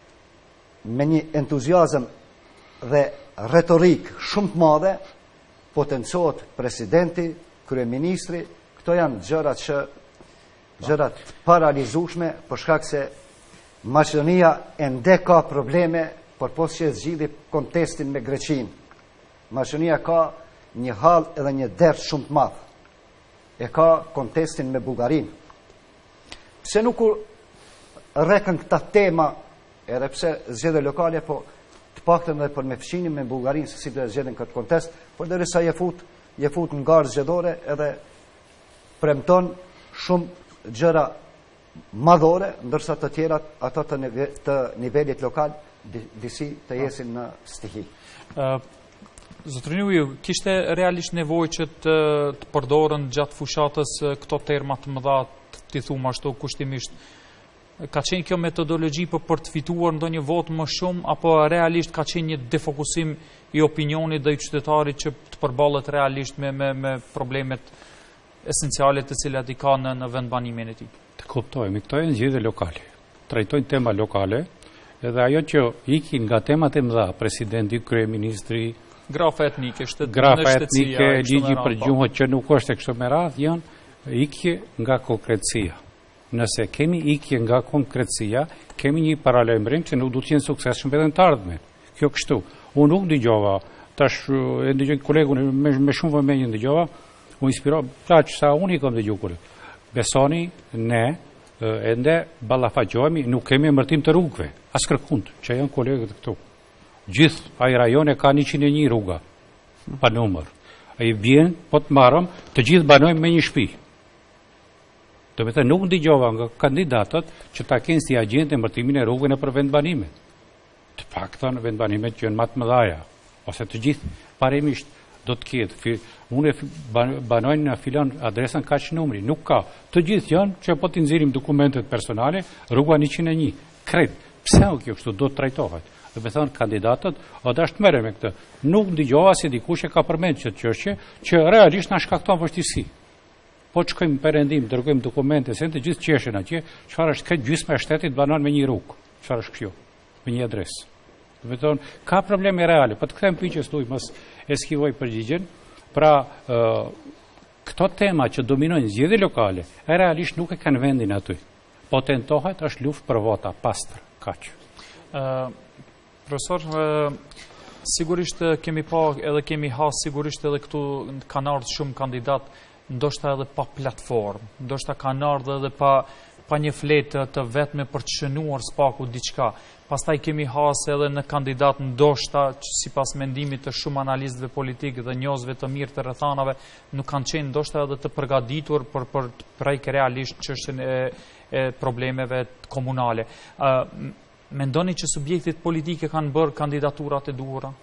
me një entuziazëm dhe retorik shumë të madhe potencohet presidenti, kryeministri, këto janë gjërat që gjërat paralizueshme për shkak se Maqedonia ende ka probleme për posë që e zgjidhi kontestin me Greqinë. Maqedonia ka një hall edhe një dert shumë të madh. E ka kontestin me Bullgarinë. Pse nuk u rrekën këta tema, edhe pse zgjedhje lokale, po të paktën edhe për me fshinin me Bullgarinë se si do të zgjedhin këtë kontest, por derisa je fut, je fut në garë zgjedhore edhe premton shumë gjëra madhore, ndërsa të tjerat ato të, nive, të nivelit lokal disi të jesin në stihi. Uh, Zotrin Uju, kishte realisht nevojë që të, të përdorën gjatë fushatës këto terma të mëdha, të thumë ashtu kushtimisht? Ka qenë kjo metodologji për, për të fituar ndonjë vot më shumë, apo realisht ka qenë një defokusim i opinionit dhe i qytetarit që të përballet realisht me, me, me problemet esenciale të cilat i ka në, në vendbanimin e tij? Të kuptojmë, këto janë zgjedhje lokale. Trajtojnë tema lokale, edhe ajo që ikin nga temat e mëdha, presidenti, kryeministri, grafa etnike, shtetë, grafa etnike, ligji për gjuhët që nuk është e kështu me radhë, janë ikje nga konkretësia. Nëse kemi ikje nga konkretësia, kemi një paralajmërim që nuk do të jenë suksesshëm edhe në të ardhmen. Kjo kështu. Unë nuk dëgjova, tash e dëgjoj kolegun me, me shumë vëmendje dëgjova, u inspiro, pra që sa unë i kam dëgjuar kolegun. Besoni, ne ende ballafaqohemi, nuk kemi emërtim të rrugëve, as kërkund, që janë kolegët këtu. Gjithë ai rajone ka njëqind e një rruga pa numër. Ai vjen, po të marrëm, të gjithë banojmë me një shtëpi. Do të thotë nuk dëgjova nga kandidatët që ta kenë si agjent emërtimin e rrugëve për vendbanimet. Të paktën vendbanimet që janë më të mëdha, ose të gjithë paremisht do të ketë. Unë banojnë në filon adresën kaq numri, nuk ka. Të gjithë janë që po t'i nxjerrim dokumentet personale, rruga njëqind e një. Kret. Pse o kjo kështu do të trajtohet? Do të thonë kandidatët, o dash të merrem me këtë. Nuk dëgjova se dikush e ka përmendur këtë çështje që realisht na shkakton vështirësi. Po të shkojmë perëndim, dërgojmë dokumente, se të gjithë qeshen atje, çfarë është këtë gjysmë e shtetit banon me një rrugë. Çfarë është kjo? Me një adresë. Do të thonë ka probleme reale. Po të kthem pyetjes tuaj, mos e skivoj përgjigjen. Pra, ë, këto tema që dominojnë zgjedhje lokale, e realisht nuk e kanë vendin aty. Po tentohet është luftë për vota pastër, kaq. Ë, profesor, ë, sigurisht kemi pa edhe kemi has sigurisht edhe këtu kanë ardhur shumë kandidat, ndoshta edhe pa platformë, ndoshta kanë ardhur edhe pa pa një fletë të vetme për të shënuar spaku diçka. Pastaj kemi has edhe në kandidat ndoshta që sipas mendimit të shumë analistëve politikë dhe njohësve të mirë të rrethanave nuk kanë qenë ndoshta edhe të përgatitur për për të prejkë realisht çështjen e, e problemeve komunale. Ë, mendoni që subjektet politike kanë bërë kandidaturat e duhura?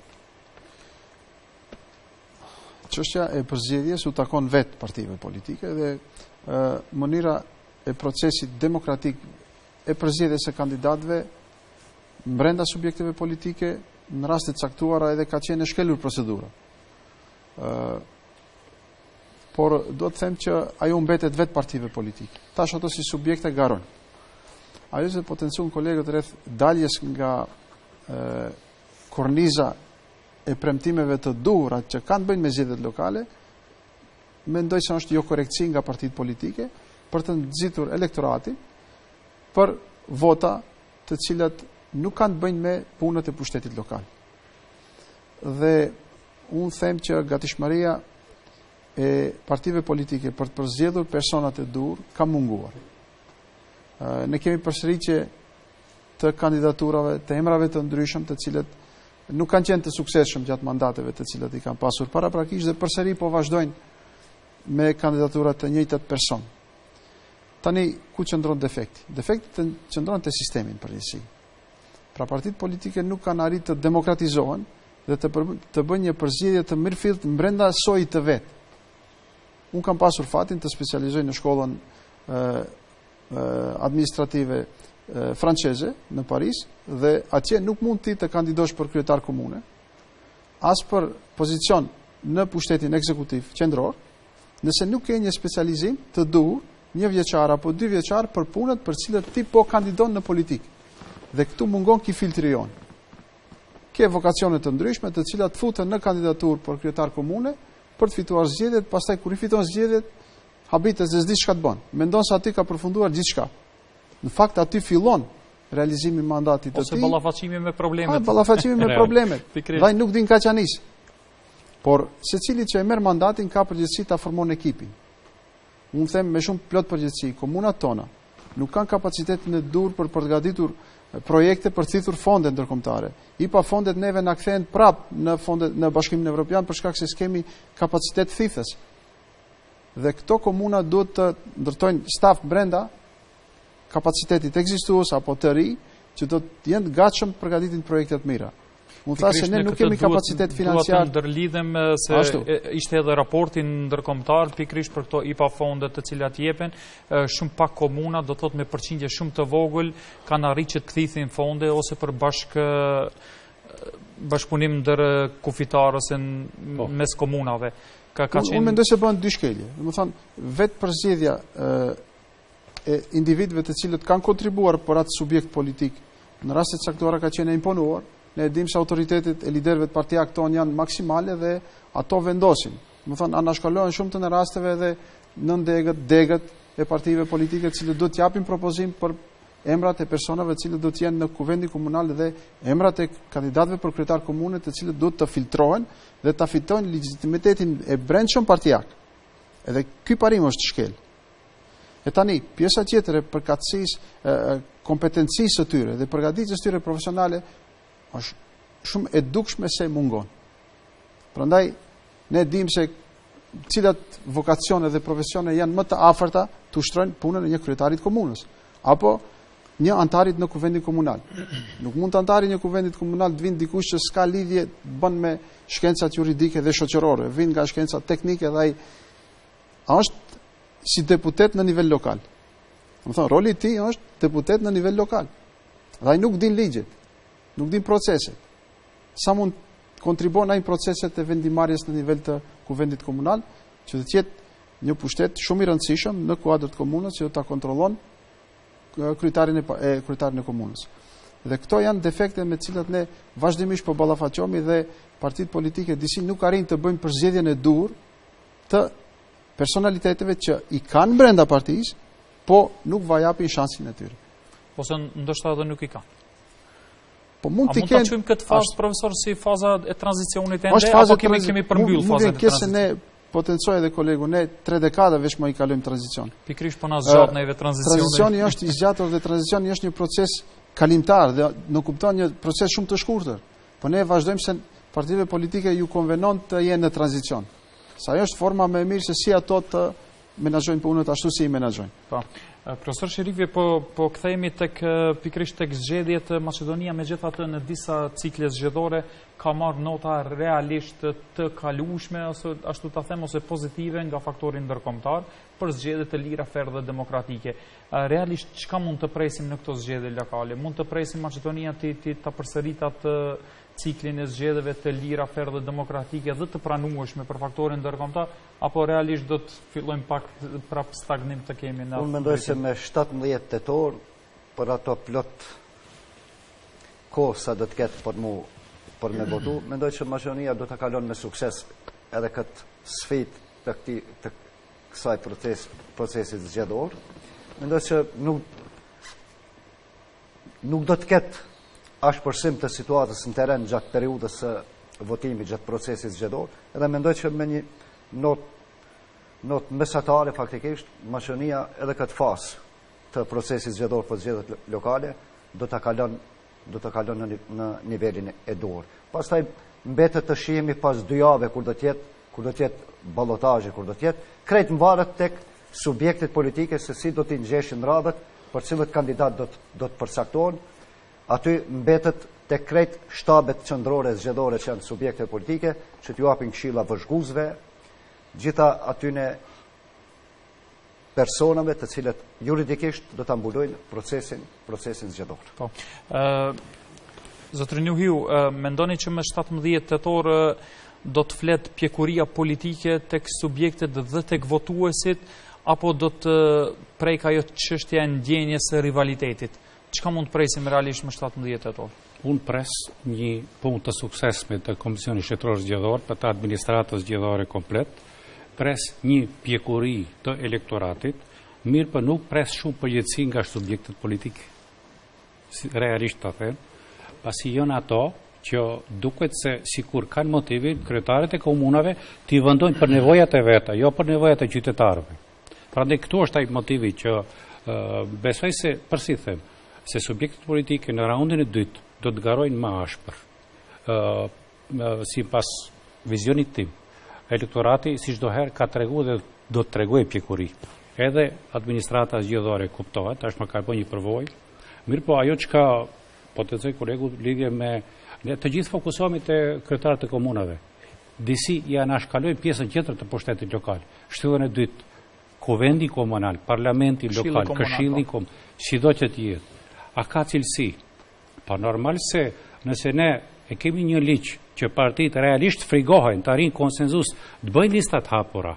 Çështja e përzgjedhjes u takon vetë partive politike dhe ë, mënyra e procesit demokratik e përzgjedhjes së kandidatëve brenda subjekteve politike në raste të caktuara edhe ka qenë e shkelur procedura. Ë, por do të them që ajo mbetet vetë partive politike. Tash ato si subjekte garojnë. Ajo që potencion kolegët rreth daljes nga ë, korniza e premtimeve të duhura që kanë bëjnë me zgjedhjet lokale, mendoj se është jo korrektësi nga partitë politike për të nxitur elektoratin për vota të cilat nuk kanë bëjnë me punët e pushtetit lokal. Dhe unë them që gatishmëria e partive politike për të përzgjedhur personat e dur ka munguar. Ne kemi përsëritje të kandidaturave, të emrave të ndryshëm të cilët nuk kanë qenë të suksesshëm gjatë mandateve të cilat i kanë pasur paraprakisht dhe përsëri po vazhdojnë me kandidaturat të njëjtat person. Tani ku qëndron defekti? Defekti qëndron te sistemi në përgjithësi. Pra partitë politike nuk kanë arritë të demokratizohen dhe të, për, të bëjnë një përzgjedhje të mirëfillt brenda sojit të vet. Unë kam pasur fatin të specializoj në shkollën e, e, administrative e, franceze në Paris dhe atje nuk mund ti të kandidosh për kryetar komune, as për pozicion në pushtetin ekzekutiv qendror, nëse nuk ke një specializim të duhur, një vjeçar apo dy vjeçar për punët për cilët ti po kandidon në politikë. Dhe këtu mungon ki filtri jonë. Ke vokacione të ndryshme të cilat futen në kandidatur për kryetar komune për të fituar zgjedhjet, pastaj kur i fiton zgjedhjet, habitet se s'di çka të bën. Mendon se aty ka përfunduar gjithçka. Në fakt aty fillon realizimi i mandatit të tij. Ose ballafaqimi me problemet. Ha, ballafaqimi me problemet. Vaj nuk din ka qanis. Por secili që e merr mandatin ka përgjegjësi ta formon ekipin. Unë them me shumë plot përgjegjësi, komunat tona nuk kanë kapacitetin e dur për përgatitur projekte për thithur fonde ndërkombëtare. I pa fondet neve na kthehen prap në fondet në Bashkimin Evropian për shkak se skemi kapacitet thithës. Dhe këto komuna duhet të ndërtojnë staf brenda kapacitetit ekzistues apo të ri që do të jenë gatshëm të përgatitin projekte të mira. Unë thash se ne nuk kemi kapacitet financiar. Duhet të ndërlidhem se Ashtu. Ishte edhe raportin ndërkombëtar pikërisht për këto I P A fondet të cilat jepen, shumë pak komuna, do thot me përqindje shumë të vogël, kanë arritur që të kthithin fonde ose për bashk bashkëpunim ndër kufitar ose po. Mes komunave. Ka ka qenë. Unë mendoj se bën dy shkelje. Domethënë vetë përzgjedhja e individëve të cilët kanë kontribuar për atë subjekt politik në raste të caktuara ka qenë imponuar. Ne dim se autoritetet e liderëve të partia këto janë maksimale dhe ato vendosin. Do të thonë anashkalohen shumë të në rasteve edhe nën degët, degët e partive politike të cilët do të japin propozim për emrat e personave të cilët do të jenë në kuvendin komunal dhe emrat e kandidatëve për kryetar komune të cilët do të filtrohen dhe ta fitojnë legitimitetin e brendshëm partijak. Edhe ky parim është shkel. E tani, pjesa tjetër e përkatësisë, kompetencisë së tyre dhe përgatitjes tyre profesionale është shumë e dukshme se mungon. Prandaj ne dim se cilat vokacione dhe profesione janë më të afërta të ushtrojnë punën e një kryetarit komunës apo një antarit në kuvendin komunal. Nuk mund të antari një kuvendit komunal të vinë dikush që s'ka lidhje bën me shkencat juridike dhe shoqërore, vinë nga shkencat teknike dhe ai është si deputet në nivel lokal. Do thonë roli i tij është deputet në nivel lokal. Dhe ai nuk din ligjet. Nuk din proceset. Sa mund kontribon ai proceset e vendimarrjes në nivel të kuvendit komunal, që të jetë një pushtet shumë i rëndësishëm në kuadër të komunës që do ta kontrollon kryetarin e, e kryetarin e komunës. Dhe këto janë defekte me të cilat ne vazhdimisht po ballafaqohemi dhe partitë politike disi nuk arrin të bëjnë përzgjedhjen e duhur të personaliteteve që i kanë brenda partisë, po nuk va japin shansin e tyre. Ose ndoshta edhe nuk i kanë. Po mund të kenë. A mund ta çojmë këtë fazë profesor si faza e tranzicionit ende apo kemi kemi përmbyll fazën e tranzicionit? Ne potencoj edhe kolegu, ne tre dekada veç më i kalojmë tranzicion. Pikërisht po na zgjat neve tranzicioni. Tranzicioni është i zgjatur dhe tranzicioni është një proces kalimtar dhe nuk kupton një proces shumë të shkurtër. Po ne vazhdojmë se partive politike ju konvenon të jenë në tranzicion. Sa ajo është forma më e mirë se si ato të menaxhojnë punët ashtu si i menaxhojnë. Po. Profesor Sherifi, po, po kthehemi tek pikërisht tek zgjedhjet. Maqedonia megjithatë në disa cikle zgjedhore ka marrë nota realisht të kalueshme ose ashtu ta them ose pozitive nga faktori ndërkombëtar për zgjedhje të lira, ferë dhe demokratike. Realisht çka mund të presim në këto zgjedhje lokale? Mund të presim Maqedonia të ta përsëritë atë ciklin e zgjedhjeve të lira, ferë dhe demokratike dhe të pranueshme për faktorin ndërkombëtar, apo realisht do të fillojmë pak prap stagnim të kemi në. Unë mendoj se me shtatëmbëdhjetë tetor për ato plot kohë sa do të ketë për mu për me votu, mendoj që Maqedonia do të kalon me sukses edhe këtë sfidë të këtij të kësaj proces procesit zgjedhor. Mendoj që nuk nuk do të ketë ashpërsim të situatës në teren gjatë periudhës së votimit, gjatë procesit zgjedhor, edhe mendoj që me një not not mesatare faktikisht Maqedonia edhe këtë fazë të procesit zgjedhor për zgjedhjet lokale do ta kalon do ta kalon në, në nivelin e duhur. Pastaj mbetet të shihemi pas dy javë kur do të jetë kur do të jetë ballotazhi, kur do të jetë krejt mvaret tek subjektet politike se si do t'i ngjeshin radhët, për cilët kandidat do të do të përcaktohen. aty mbetet të krejt shtabet qendrore zgjedhore që janë subjekte politike, që t'ju japin këshilla vëzhguesve, gjitha atyne personave të cilët juridikisht do ta mbulojnë procesin, procesin zgjedhor. Po. Ë Zotrin Juhiu, mendoni që më shtatëmbëdhjetë tetor do të flet pjekuria politike tek subjektet dhe tek votuesit, apo do të prejk ajo çështja e ndjenjes së rivalitetit? Çka mund të presim realisht më shtatëmbëdhjetë tetor? Unë pres një punë të suksesme të Komisionit Shtetëror Zgjedhor për të administratës zgjedhore komplet, pres një pjekuri të elektoratit, mirë për nuk pres shumë përgjithësi nga subjektet politike. Realisht të them, pasi janë ato që duket se sikur kanë motivin kryetarët e komunave t'i vendojnë për nevojat e veta, jo për nevojat e qytetarëve. Prandaj këtu është ai motivi që uh, besoj se përsi them, se subjektet politike në raundin e dytë do të garojnë më ashpër. Uh, uh, si pas vizionit tim, elektorati si çdo herë ka tregu dhe do të tregojë pjekuri. Edhe administrata zgjedhore kuptohet, tash më ka bërë një përvojë. Mirë po ajo çka po të thoj kolegu lidhje me ne të gjithë fokusohemi te kryetarët e komunave. Disi ja anashkalojnë pjesën tjetër të pushtetit lokal. Shtyllën e dytë, kuvendi komunal, parlamenti lokal, këshilli komunal, sido që të jetë. A ka cilësi? Pa normal se nëse ne e kemi një ligj që partitë realisht frigohen të arrijnë konsenzus, të bëjnë listat hapura.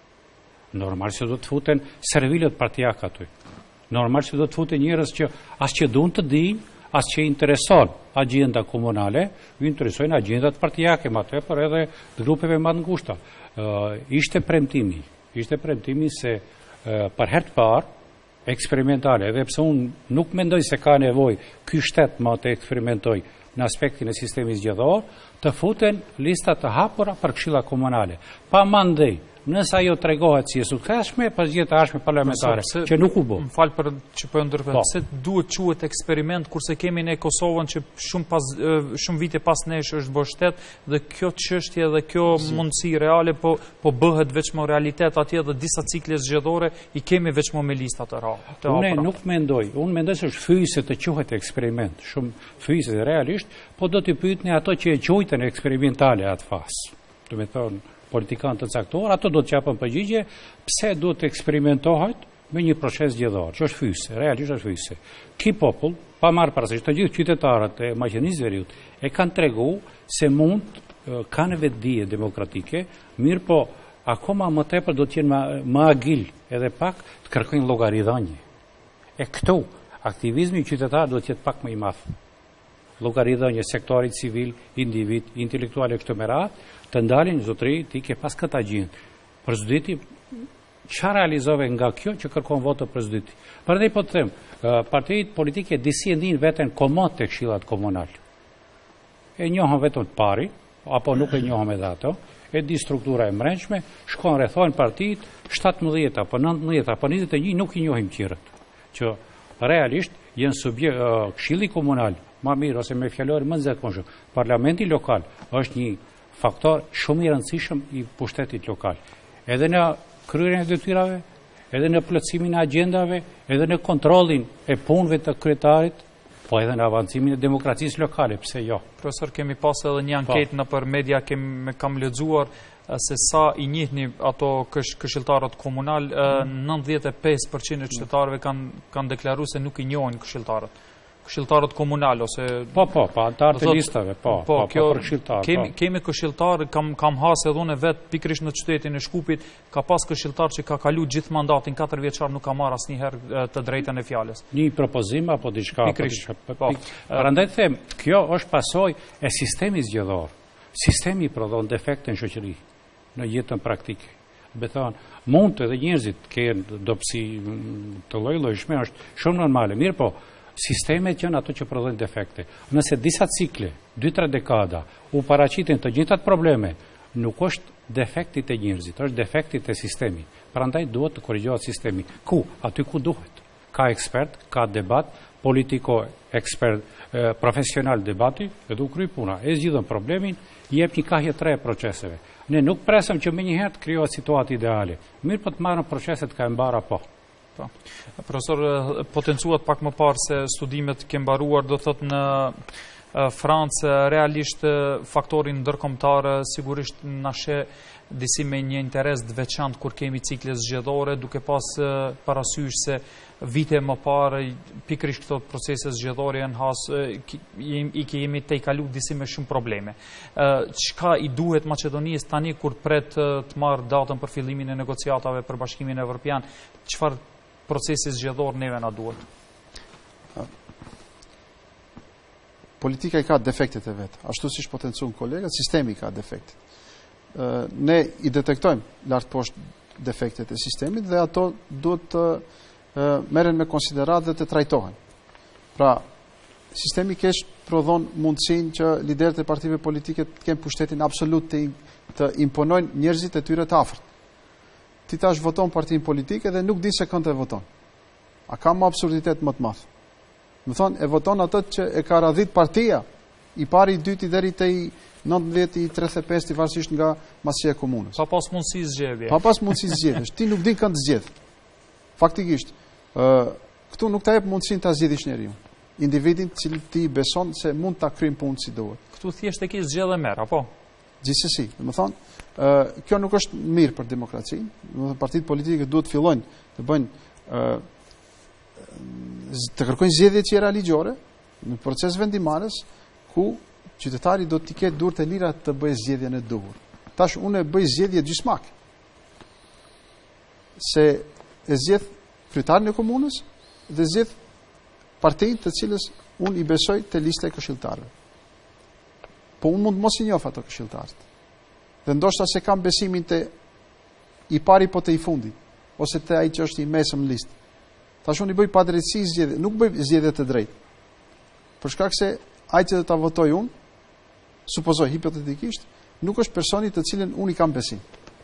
Normal se do të futen servilët partijak aty. Normal se do të futen njerëz që as që duan të dinë, as që intereson agjenda komunale, ju interesojnë agjendat partijake, ma të për edhe grupeve më të ngushta. Uh, ishte premtimi, ishte premtimi se uh, për herë të parë, eksperimentale, edhe pse unë nuk mendoj se ka nevojë ky shtet më të eksperimentoj në aspektin e sistemit zgjedhor, të futen lista të hapura për këshilla komunale. Pa mandej, nëse ajo tregohet si e suksesshme, pas gjithë ashme parlamentare, se, që nuk u bë. Më fal për që po ndërprer. Pse duhet quhet eksperiment kurse kemi ne Kosovën që shumë pas shumë vite pas nesh është bërë shtet dhe kjo çështje dhe kjo si. mundësi reale po po bëhet vetëm realitet atje dhe disa cikle zgjedhore i kemi vetëm me lista të rrallë. Unë nuk mendoj, unë mendoj se është fyse të quhet eksperiment, shumë fyse realisht, po do t'i pyetni ato që e quajtën eksperimentale atë fas. Do të thonë politikanë të caktuar, ato do të japën përgjigje pse duhet të eksperimentohet me një proces zgjedhor, që është fyse, realisht është fyse. Ky popull, pa marrë parasysh të gjithë qytetarët e Maqedonisë Veriut, e kanë treguar se mund kanë vetdije demokratike, mirë po akoma më tepër do të jenë më, më agil edhe pak të kërkojnë llogaridhënie. E këtu aktivizmi i qytetarëve do të jetë pak më i madh. Llogaridhënie sektorit civil, individ, intelektual e këto me radhë, të ndalin zotëri ti ke pas këtë agjend. Prezidenti çfarë realizove nga kjo që kërkon votë prezidenti. Prandaj po të them, partitë politike disi ndin veten komod tek këshillat komunal. E njohën vetëm të pari, apo nuk e njohëm edhe ato, e di struktura e mbrëmshme, shkon rrethojnë partitë shtatëmbëdhjetë apo nëntëmbëdhjetë apo njëzet e një nuk i njohim tjerët. Që realisht janë subjekt uh, këshilli komunal, më mirë ose me fjalor më nxehtëshëm. Parlamenti lokal është një faktor shumë i rëndësishëm i pushtetit lokal. Edhe në kryerjen e detyrave, edhe në plotësimin e agjendave, edhe në kontrollin e punëve të kryetarit, po edhe në avancimin e demokracisë lokale, pse jo. Profesor, kemi pas edhe një anketë nëpër media, kem kam lexuar se sa i njihni ato kësh, këshilltarët komunal, mm. nëntëdhjetë e pesë përqind e qytetarëve kanë kanë deklaruar se nuk i njohin këshilltarët. Këshilltarët komunal ose po po pa antarë të listave po po, po kjo po, këshilltar kemi po. Kemi këshilltar kam kam hasë edhe unë vet pikërisht në qytetin e Shkupit ka pas këshilltar që ka kalu gjithë mandatin katër vjeçar nuk ka marrë asnjëherë të drejtën e fjalës. Një propozim apo diçka apo diçka. Po. Prandaj them, kjo është pasojë e sistemit zgjedhor. Sistemi prodhon defekte në shoqëri, në jetën praktike. Do të thonë, mund edhe njerëzit kenë dobësi të lloj-llojshme, është shumë normale. Mirë po, sistemet janë ato që prodhojnë defekte. Nëse disa cikle, dy tre dekada, u paraqitin të njëjtat probleme, nuk është defekti të njerëzit, është defekti të sistemit. Prandaj duhet të korrigjohet sistemi. Ku? Aty ku duhet. Ka ekspert, ka debat, politiko ekspert, e, profesional debati, dhe du kry puna. E zgjidhën problemin, jep një kahje tre proceseve. Ne nuk presëm që me njëherë të krijohet situatë ideale. Mirë po të marrën proceset ka e mbara po. Po. Profesor, potencuat pak më parë se studimet ke mbaruar, do thot në Francë, realisht faktorin ndërkombëtar sigurisht na sheh disi me një interes të veçantë kur kemi cikle zgjedhore, duke pas parasysh se vite më parë pikërisht këto procese zgjedhore janë has i kemi te i kalu disi me shumë probleme. Çka i duhet Maqedonisë tani kur pret të marrë datën për fillimin e negociatave për Bashkimin Evropian, çfarë procesi zgjedhor neve na duhet? Politika i ka defektet e vetë, ashtu siç po tencuan kolegat, sistemi ka defektet. Ne i detektojmë lart poshtë defektet e sistemit dhe ato duhet të merren me konsiderat dhe të trajtohen. Pra, sistemi keq prodhon mundësinë që liderët e partive politike të kenë pushtetin absolut të, të imponojnë njerëzit e tyre të afërt. Ti tash voton partinë politike dhe nuk di se kënd e voton. A ka më absurditet më të madh? Më thonë, e voton atët që e ka radhit partia, i pari, i dyti, deri te i nëntëmbëdhjetë, i tridhjetë e pesë, i varsisht nga masia e komunës. Pa pas mundësi zgjedhje. Pa pas mundësi zgjedhje. Ti nuk din kënd zgjedh. Faktikisht, uh, këtu nuk ta jep mundësinë ta zgjedhësh njeriu. Individin që ti beson se mund ta kryjë punën si duhet. Këtu thjesht e ke zgjedhë merr, apo? Gjithsesi, do të thonë, uh, kjo nuk është mirë për demokracinë. Do të thonë, partitë politike duhet të fillojnë të bëjnë uh, të kërkojnë zgjedhje tjera ligjore në proces vendimarrës ku qytetari do të ketë durë të lira të bëjë zgjedhjen e duhur. Tash unë e bëj zgjedhje gjysmak. Se e zgjedh kryetarin e komunës dhe zgjedh partinë të cilës unë i besoj të lista e këshilltarëve. Po unë mund mos i njoh ato këshilltarët. Dhe ndoshta se kam besimin te i pari po te i fundit, ose te ai që është i mesëm në listë. Tash unë i bëj padrejtësi zgjedhje, nuk bëj zgjedhje të drejtë. Për shkak se ai që do ta votoj unë, supozoj hipotetikisht, nuk është personi të cilën unë i kam besim.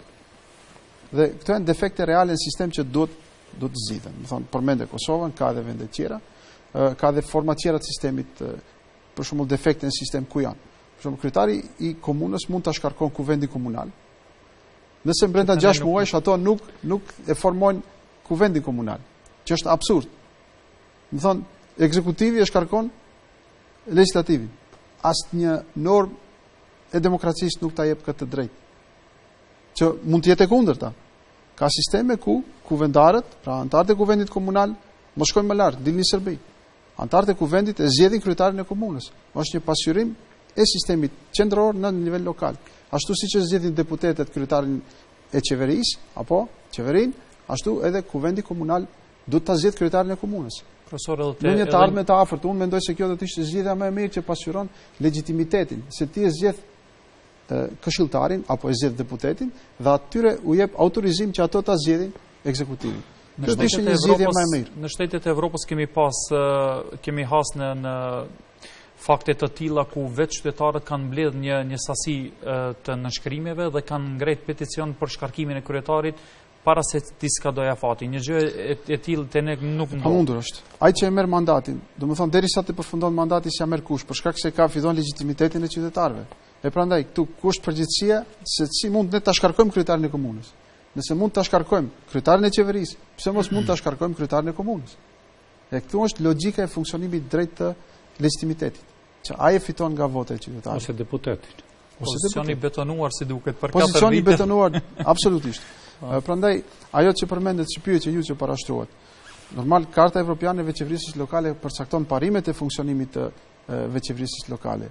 Dhe këto janë defekte reale në sistem që duhet do të zgjidhen. Do thonë, përmende Kosovën, ka edhe vende tjera, ka edhe forma tjera të sistemit, për shembull defekte në sistem ku janë. Për shembull, kryetari i komunës mund ta shkarkon kuvendin komunal. Nëse brenda gjashtë muajsh ato nuk nuk e formojnë kuvendin komunal, që është absurd. Më thonë, ekzekutivi e shkarkon legislativin. Asnjë normë e demokracisë nuk ta jep këtë drejtë. Që mund të jetë e kundërta. Ka sisteme ku kuvendarët, pra anëtarët e kuvendit komunal, mos shkojnë më lart, dilni në Serbi. Anëtarët e kuvendit e zgjedhin kryetarin e komunës. Është një pasqyrim e sistemit qendror në nivel lokal. Ashtu siç e zgjedhin deputetët kryetarin e qeverisë apo qeverinë, ashtu edhe kuvendi komunal do të zgjedh kryetarin e komunës. Profesor, edhe në një të ardhme të afërt, unë mendoj se kjo do të ishte zgjedhja më e mirë që pasqyron legjitimitetin, se ti e zgjedh këshilltarin apo e zgjedh deputetin dhe atyre u jep autorizim që ato ta zgjedhin ekzekutivin. Kjo do ishte një zgjedhje më e mirë. Në shtetet e Evropës kemi pas kemi has në në fakte të tilla ku vetë qytetarët kanë mbledh një një sasi të nënshkrimeve dhe kanë ngret peticion për shkarkimin e kryetarit para se ti s'ka doja fati. Një gjë e, e tillë te ne nuk ndodh. Pamundur është. Ai që e merr mandatin, domethënë derisa të përfundon mandati s'ia merr kush, për shkak se ka fidon legitimitetin e qytetarëve. E prandaj këtu kush përgjithësia se si mund ne ta shkarkojmë kryetarin e komunës. Nëse mund ta shkarkojmë kryetarin e qeverisë, pse mos mund ta shkarkojmë kryetarin e komunës? E këtu është logjika e funksionimit drejt të legitimitetit, që ai e fiton nga vota e qytetarit ose deputetit. Pozicioni betonuar si duket për katër vite. Pozicioni betonuar absolutisht. Prandaj ajo që përmendet që pyetje ju që parashtrohet. Normal Karta Evropiane e Veçevrisë Lokale përcakton parimet e funksionimit të veçevrisë lokale.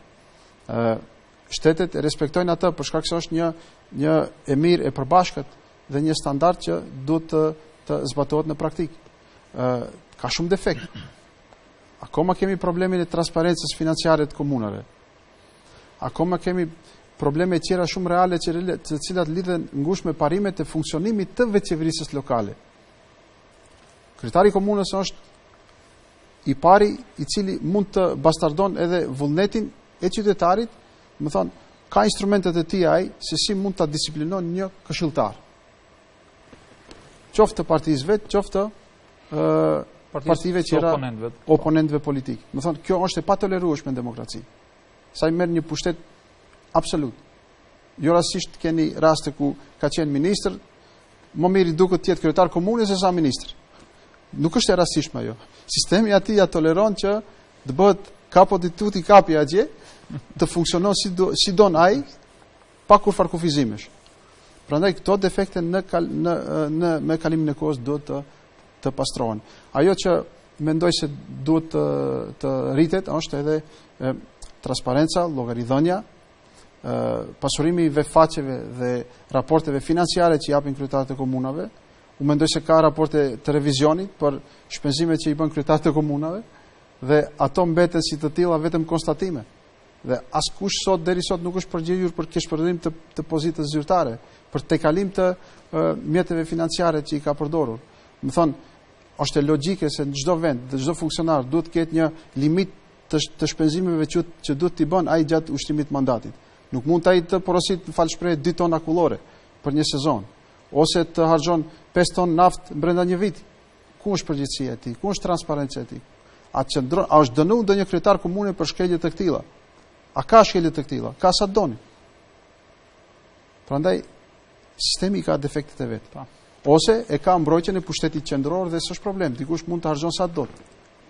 Shtetet e respektojnë atë për shkak se është një një e mirë e përbashkët dhe një standard që duhet të, të zbatohet në praktikë. Ka shumë defekt. Akoma kemi problemin e transparencës financiare të komunave. Akoma kemi probleme tjera shumë reale që të cilat lidhen ngushtë me parimet e funksionimit të veçevrisës lokale. Kryetari i komunës është i pari i cili mund të bastardon edhe vullnetin e qytetarit, më thonë, ka instrumentet e tij ai se si mund ta disiplinon një këshilltar. Qoftë të partisë vet, qoftë të partive tjera oponentëve. oponentëve politik. Më thonë, kjo është e patolerueshme në demokraci. Sa i merr një pushtet absolut. Jo rastisht keni raste ku ka qenë ministër, më mirë i duket të jetë kryetar komune se sa ministër. nuk është e rastishme ajo. Sistemi aty ja toleron që të bëhet kapo di tutti kapi atje, të funksionon si do, si don ai, pa kur far kufizimesh. Prandaj këto defekte në, kal, në, në me kalimin e kohës duhet të të pastrohen. Ajo që mendoj se duhet të, të rritet është edhe e, transparenca, llogaridhënia, pasurimi i veçfaqeve dhe raporteve financiare që japin kryetarët e komunave. Unë mendoj se ka raporte të revizionit për shpenzimet që i bën kryetarët e komunave dhe ato mbeten si të tilla vetëm konstatime. Dhe askush sot deri sot nuk është përgjigjur për keshpërdorim të, të pozitës zyrtare, për tejkalim të uh, mjeteve financiare që i ka përdorur. Më thonë, është e logjike se në çdo vend, në çdo funksionar duhet të ketë një limit të, të shpenzimeve që, që duhet t'i bën ai gjatë ushtimit mandatit. Nuk mund të ai të porosit në falë shprehje dy tona akullore për një sezon, ose të harxhon pesë ton naftë brenda një viti. Ku është përgjegjësia e tij? Ku është transparenca e tij? A qëndron, a është dënuar ndonjë kryetar komune për shkelje të këtilla? A ka shkelje të këtilla? Ka sa doni. Prandaj sistemi ka defektet e vet. Pa. Ose e ka mbrojtjen e pushtetit qendror dhe s'është problem, dikush mund të harxhon sa do.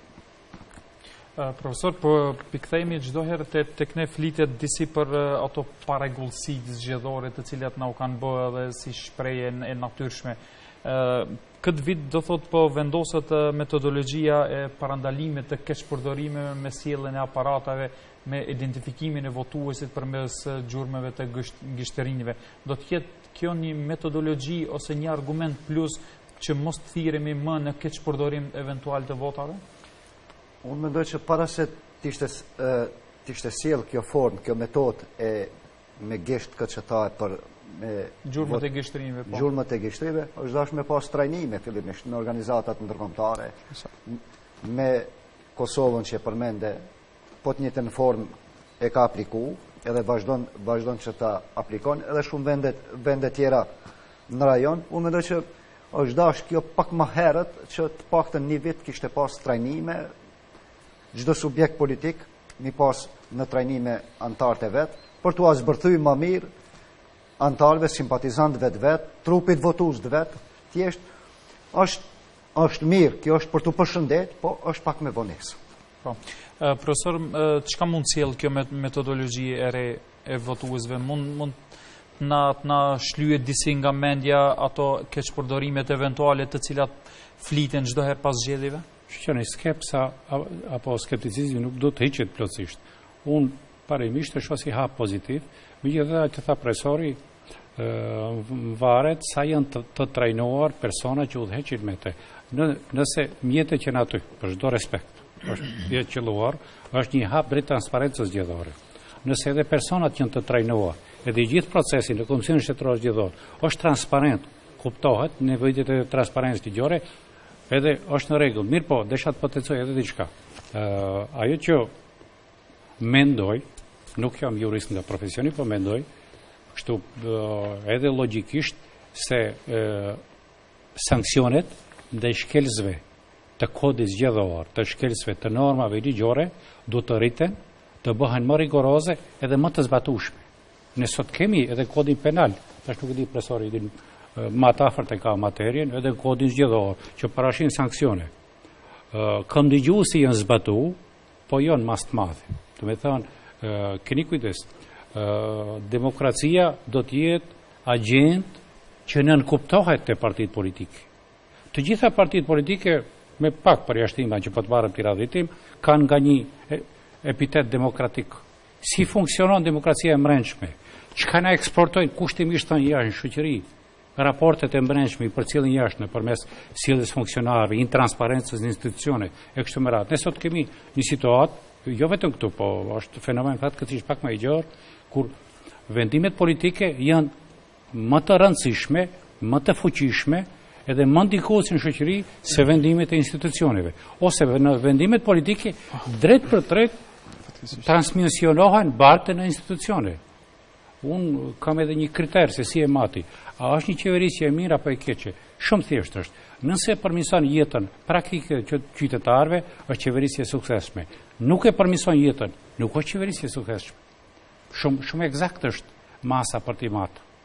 Uh, profesor, po pikthejmi çdo herë te tek ne flitet disi për uh, ato paregullësitë zgjedhore të cilat na u kanë bë edhe si shprehje e natyrshme. Uh, këtë vit do thot po vendoset uh, metodologjia e parandalimit të keqpërdorimeve me sjelljen e aparatave, me identifikimin e votuesit përmes uh, gjurmëve të gishtërinjve. Do të jetë kjo një metodologji ose një argument plus që mos të thirremi më në keqpërdorim eventual të votave? Unë mendoj që para se t'ishte sjell kjo formë, kjo metodë e me gisht këçetare për me gjurmët e gishtërinjve, po. Gjurmët e gishtërinjve, është dashur me pas trajnime fillimisht në organizatat ndërkombëtare, me Kosovën që e përmende, po të njëjtën formë e ka apliku, edhe vazhdon vazhdon që ta aplikon, edhe shumë vende vende tjera në rajon. Unë mendoj që është dashur kjo pak më herët që të paktën një vit kishte pas trajnime. Çdo subjekt politik mi pas në trajnime antarët e vet, për t'u zbërthyer më mirë antarëve, simpatizantëve të vet, trupit votues të vet, thjesht është është mirë, kjo është për t'u përshëndet, po është pak me vonesë. Po. Uh, profesor, uh, çka mund sjell kjo metodologji e re e votuesve? Mund mund na na shlyhet disi nga mendja ato keqpërdorimet eventuale të cilat fliten çdo herë pas zgjedhjeve? Shqeni, skepsa apo skepticizmi nuk do të hiqet plotësisht. Unë parimisht e shoh si hap pozitiv, megjithatë që tha profesori, varet sa janë të, të trajnuar persona që udhëheqin me te. Në, nëse mjetet që në aty, për çdo respekt, është vjetë qelluar, është një hap drejt transparencës zgjedhore. Nëse edhe personat janë të trajnuar, edhe i gjithë procesi në Komisionin Shtetëror Zgjedhor është transparent, kuptohet nevojat e transparencës ligjore, edhe është në rregull. Mirë po, desha të potencoj edhe diçka. Uh, ajo që mendoj, nuk jam jurist nga profesioni, po mendoj, kështu uh, edhe logjikisht se uh, sanksionet ndaj shkelësve të kodit zgjedhor, të shkelësve të normave ligjore, do të rriten, të bëhen më rigoroze edhe më të zbatueshme. Ne sot kemi edhe kodin penal, tash nuk e di profesori din ma të afërt e ka materjen, edhe kodin zgjedhor, që parashin sanksione. Kam dëgjuar si janë zbatu, po janë mas të madhe. Do të thënë, keni kujdes, demokracia do të jetë agent që nënkuptohet te partitë politike. Të gjitha partitë politike, me pak përjashtima që po të marrëm tiradhitim, kanë nga një epitet demokratik. Si funksionon demokracia e mbrëmshme? Çka na eksportojnë kushtimisht thënë jashtë në shoqëri? Raportet e mbrëmshme i përcjellin jashtë nëpërmes sjelljes funksionarëve, intransparencës në institucione e kështu me radhë. Ne sot kemi një situatë, jo vetëm këtu, po është fenomen fatkeqësisht pak më i gjerë, kur vendimet politike janë më të rëndësishme, më të fuqishme, edhe më ndikuese në shoqëri se vendimet e institucioneve, ose në vendimet politike drejt për drejt transmisionohen bartën e institucione. Unë kam edhe një kriter se si e mati. A është një qeverisje e mirë apo e keqe? Shumë thjesht është. Nëse e përmirëson jetën praktike të qytetarëve, është qeverisje e suksesshme. Nuk e përmirëson jetën, nuk është qeverisje e suksesshme. Shumë shumë eksakt është masa për t'i matë.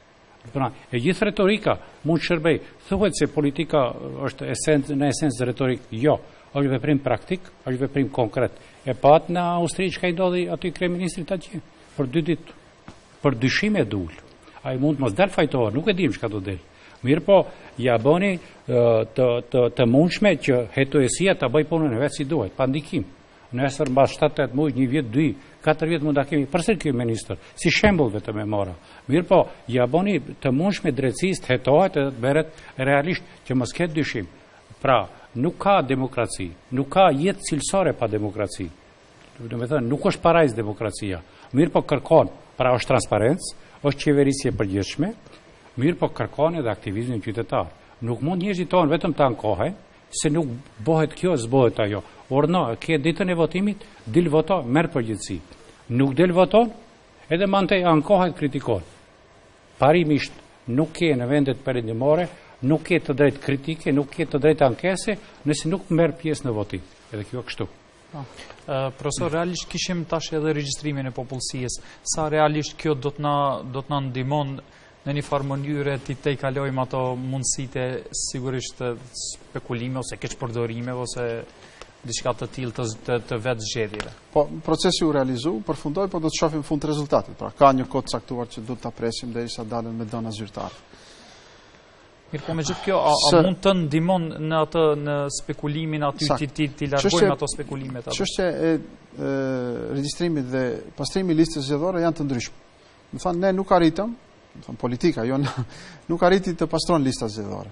Pra, e gjithë retorika mund shërbej. Thuhet se politika është esencë, në esencë retorik. Jo, është veprim praktik, është veprim konkret. E pat në Austri që ka i ndodhi aty kryeministrit atje, për dy ditë, për dyshime dul. Ai mund mos dal fajtohet, nuk e dim çka do del. Mirë po, ja bëni të, të, të mundshme që hetuesia ta bëj punën e vet si duhet, pa ndikim. Nesër mbas shtatë tetë muaj, një vjet, dy, katër vjet mund ta kemi përsëri ky ministër, si shembull vetëm e mora. Mirë po, ja bëni të mundshme drejtësisë të hetohet edhe të bëret realisht që mos ketë dyshim. Pra, nuk ka demokraci, nuk ka jetë cilësore pa demokraci. Do të thënë, nuk është parajs demokracia. Mirë po kërkon, pra është transparencë, është qeverisje përgjithshme, mirë po kërkon edhe aktivizmin qytetar. Nuk mund njerëzit tonë vetëm të ankohen, se nuk bëhet kjo, zbohet ajo. Orno, ke ditën e votimit, dil voto, merë përgjithësi. Nuk del voton, edhe mantej ankohet, kritikon. Parimisht, nuk ke në vendet perëndimore, nuk ke të drejtë kritike, nuk ke të drejtë ankese, nëse nuk merë pjesë në votim. Edhe kjo kështu. Uh, profesor, realisht kishim tash edhe regjistrimin e popullsisë. Sa realisht kjo do të na do të na ndihmon në një farë mënyrë ti te kalojmë ato mundësitë sigurisht të spekulime ose keq përdorime ose diçka të tillë të, të, të vetë zgjedhjeve. Po procesi u realizu, përfundoi, po do të shohim fund të rezultatit. Pra ka një kohë caktuar që do ta presim derisa dalën me dëna zyrtare. Mirë, po me gjithë kjo, a, a mund të ndihmon në atë në spekulimin aty ti ti ti largojmë ato spekulimet atë. Çështja e, e regjistrimit dhe pastrimi listës zgjedhore janë të ndryshme. Do thonë ne nuk arritëm, do thonë politika jon nuk arriti të pastron listat zgjedhore.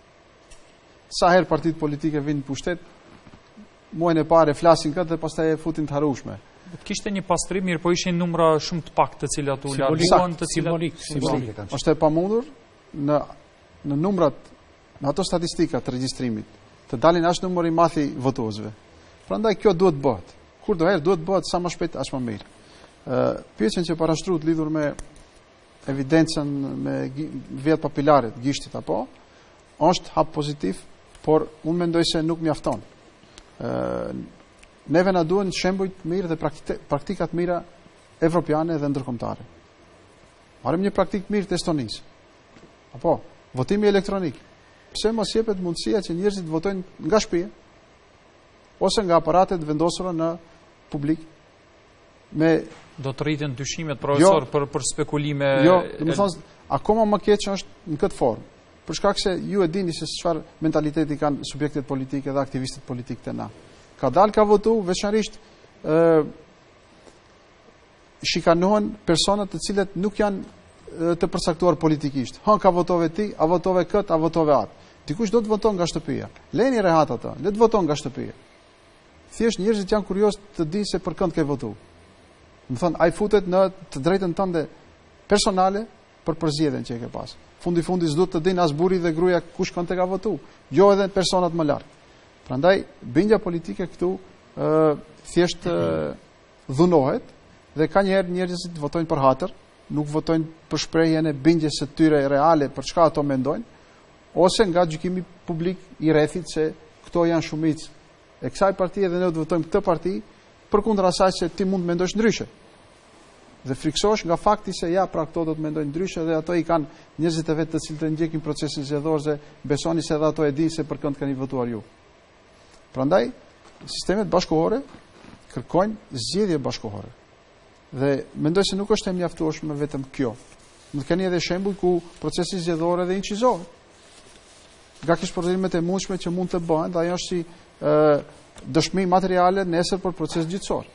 Sa herë partitë politike vinë në pushtet, muajin e parë flasin këtë dhe pastaj e futin të harrueshme. Kishte një pastrim, mirë, po ishin numra shumë të pak të cilat u larguan, të cilat simbolik. Është e pamundur në në numrat, në ato statistika të regjistrimit, të dalin ashtë numër i madh i votuesve. Prandaj kjo duhet bëhet. Kur do herë duhet bëhet sa më shpejt aq më mirë. Ë Pyetjen që parashtruhet lidhur me evidencën me vjet papilare të gishtit apo është hap pozitiv, por unë mendoj se nuk mjafton. Ë neve na duhen shembuj të mirë dhe praktika të mira evropiane dhe ndërkombëtare. Marrim një praktikë mirë të Estonisë. Apo votimi elektronik. Pse mos jepet mundësia që njerëzit votojnë nga shtëpia ose nga aparatet vendosura në publik? Me do të rriten dyshimet, profesor, jo, për për spekulime. Jo, do të thonë, akoma më keq është në këtë formë. Për shkak se ju e dini se çfarë mentaliteti kanë subjektet politike dhe aktivistët politikë të na. Ka dalë ka votu, veçanërisht ë shikanohen persona të cilët nuk janë të përcaktuar politikisht. Ha, ka votove ti, a votove kët, a votove atë. Dikush do të voton nga shtëpia. Leni rehat atë, le të voton nga shtëpia. Thjesht njerëzit janë kurioz të dinë se për kënd ke votu. Do thonë, ai futet në të drejtën tënde personale për përzgjedhjen që e ke pas. Fundi fundi s'do të dinë as burri dhe gruaja kush kënd e ka votu. Jo edhe personat më lart. Prandaj bindja politike këtu ë thjesht ë, dhunohet dhe ka njerë njerëzit votojnë për hatër, nuk votojnë për shprehjen e bindjes së tyre reale për çka ato mendojnë, ose nga gjykimi publik i rrethit se këto janë shumicë e kësaj partie dhe ne do të votojmë këtë parti, përkundër asaj se ti mund të mendosh ndryshe. Dhe friksohesh nga fakti se ja pra këto do të mendojnë ndryshe dhe ato i kanë njerëzit e vetë të cilët ndjekin procesin zgjedhor se besoni se edhe ato e dinë se për kënd kanë votuar ju. Prandaj sistemet bashkëkohore kërkojnë zgjedhje bashkëkohore. Dhe mendoj se nuk është e mjaftueshme vetëm kjo. Më keni edhe shembuj ku procesi zgjedhor edhe incizohet. Nga kishpërdoриmet e mundshme që mund të bëhen, dhe ajo është si ë dëshmi materiale nesër për proces gjyqësor.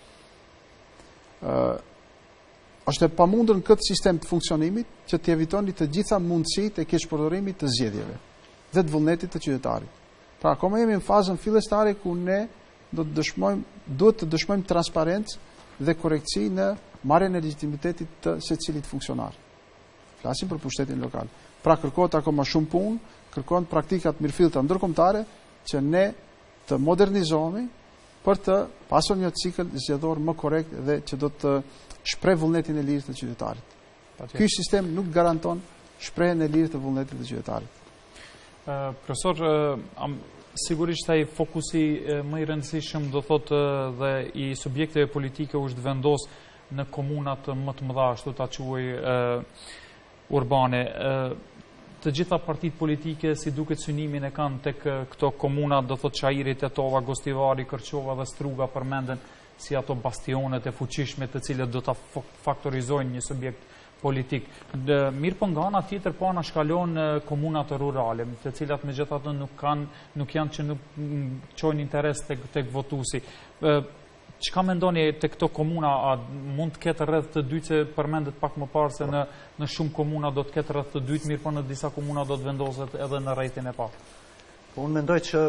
Ë është e pamundur në këtë sistem të funksionimit që të evitoni të gjitha mundësitë e keqpërdorimit të zgjedhjeve dhe të vullnetit të qytetarit. Pra, akoma jemi në fazën fillestare ku ne do të dëshmojmë, duhet të dëshmojmë transparencë dhe korektësi në marrjen e legitimitetit të secilit funksionar. Flasim për pushtetin lokal. Pra kërkohet akoma shumë punë, kërkohen praktikat mirëfillta ndërkombëtare që ne të modernizohemi për të pasur një cikël zgjedhor më korrekt dhe që do të shpreh vullnetin e lirë të qytetarit. Ky sistem nuk garanton shprehjen e lirë të vullnetit të qytetarit. Uh, profesor, uh, sigurisht ai fokusi uh, më i rëndësishëm do thotë uh, dhe i subjekteve politike është vendos në komunat më të mëdha, ashtu ta quaj, uh, urbane. Të gjitha partit politike, si duket synimin e kanë tek këto komuna, do thot Çajiri, Tetova, Gostivari, Kërqova dhe Struga përmenden si ato bastionet e fuqishme të cilët do ta faktorizojnë një subjekt politik. Mirë po nga ana tjetër po na shkalon komunat rurale, të cilat megjithatë nuk kanë, nuk janë që nuk çojnë interes tek tek votuesi. Çka mendoni te këto komuna, a mund të ketë rreth të dytë, se përmendet pak më parë se në në shumë komuna do të ketë rreth të dytë, mirë po në disa komuna do të vendoset edhe në rrethin e parë? Po unë mendoj që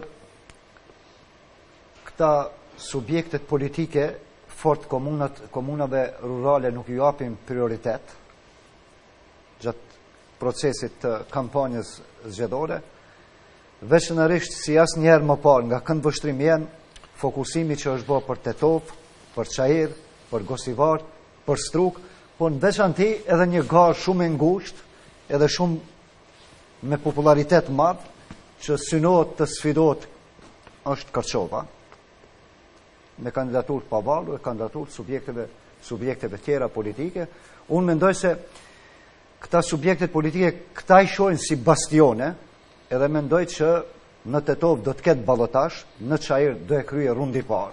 këta subjektet politike fort komunat, komunave rurale nuk ju japin prioritet gjatë procesit të kampanjës zgjedhore, veçanërisht si asnjëherë më parë nga këndvështrimi jenë fokusimi që është bërë për Tetov, për Çajir, për Gostivar, për Strug, po në veçanti edhe një garë shumë e ngushtë, edhe shumë me popularitet madh, që synohet të sfidohet është Kërqova, me kandidaturë të pavalur, e kandidaturë subjekteve, subjekteve tjera politike. Unë mendoj se këta subjektet politike, këta i shohin si bastione, edhe mendoj që në Tetov do të ketë ballotash, në Çajir do e krye rundi parë.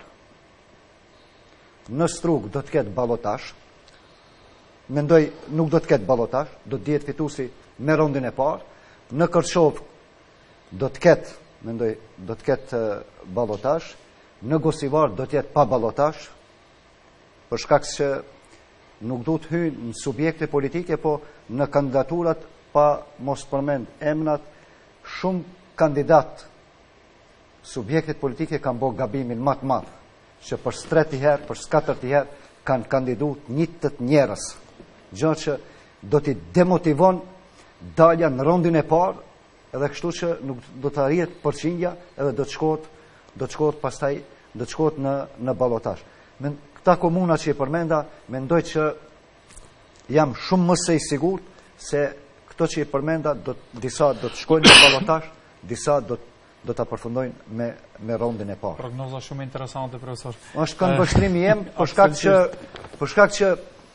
Në Strug do të ketë ballotash. Mendoj nuk do të ketë ballotash, do të dihet fituesi me rundin e parë. Në Kërçov do të ketë, mendoj, do të ketë ballotash. Në Gostivar do të jetë pa ballotash, për shkak se nuk duhet hyjnë në subjekte politike, po në kandidaturat pa mos përmend emrat, shumë kandidat subjektet politike kanë bërë gabimin më të madh, që për streti herë, për katërti herë kanë kandiduar njëjtët njerëz, gjë që do t'i demotivon dalja në rondin e parë, edhe kështu që nuk do të arrihet përqindja, edhe do të shkohet, do të shkohet pastaj, do të shkohet në në ballotazh. Me këta komuna që i përmenda, mendoj që jam shumë më së i sigurt se këto që i përmenda do disa do të shkojnë në ballotazh, disa do do ta përfundojnë me me rondin e parë. Prognoza shumë interesante, profesor. Është këndvështrimi jem, për shkak që për shkak që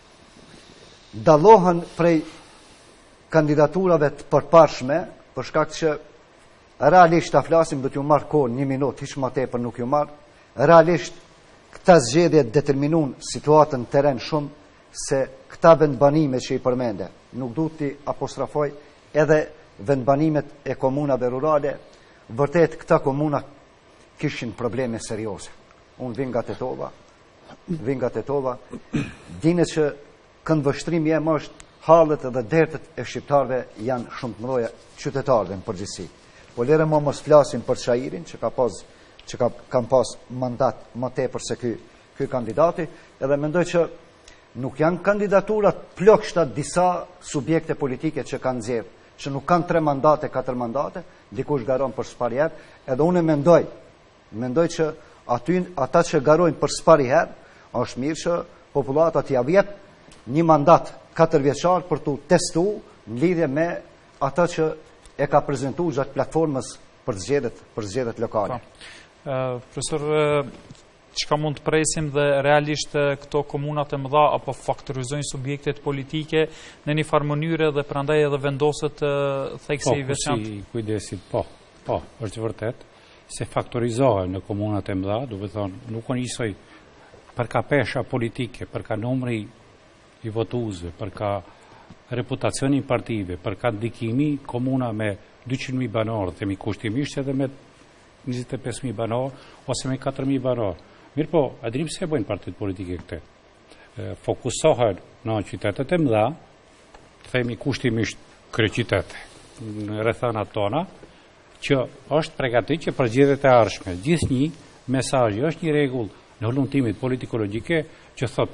dallohen prej kandidaturave të përparshme, për shkak që realisht ta flasim, do t'ju marr kohë një minutë, hiç më tepër nuk ju marr. Realisht këta zgjedhje determinuan situatën në terren shumë, se këta vendbanime që i përmende, nuk duhet t'i apostrofoj edhe vendbanimet e komunave rurale, vërtet këta komuna kishin probleme serioze. Unë vin nga Tetova, vin nga Tetova, dine që këndvështrimi jem është hallet edhe dertet e shqiptarëve janë shumë të mëdha, qytetarëve në përgjithësi. Po lere më mos flasim për Çajirin, që ka pas që ka kanë pas mandat më tepër se ky ky kandidati, edhe mendoj që nuk janë kandidaturat plotshta disa subjekte politike që kanë nxjerr, që nuk kanë tre mandate, katër mandate, dikush garon për spari herë, edhe unë mendoj, mendoj që aty ata që garojnë për spari herë, është mirë që popullata t'ia jep një mandat katër vjeçar për tu testu në lidhje me ata që e ka prezantuar gjatë platformës për zgjedhjet, për zgjedhjet lokale. Uh, profesor, çka mund të presim dhe realisht këto komunat e mëdha apo faktorizojnë subjektet politike në një farë mënyrë dhe prandaj edhe vendoset uh, theksi i veçantë? Po, si kujdesit, po, po, është vërtet se faktorizohen në komunat e mëdha, do të thonë, nuk kanë njësoj për ka pesha politike, për ka numri i votuesve, për ka reputacioni partive, për ka ndikimi, komuna me dyqind mijë banorë, themi kushtimisht edhe me njëzet e pesë mijë banorë, ose me katër mijë banorë. Mirë po, a dinim se bojnë partit politike këte? Fokusohen në qytetet e mëdha, themi kushtimisht kryeqytete, në rrethanat tona, që është pregatit që për zgjedhjet e ardhshme, gjithnjë mesazhi është një rregull në hullumtimit politikologjike që thot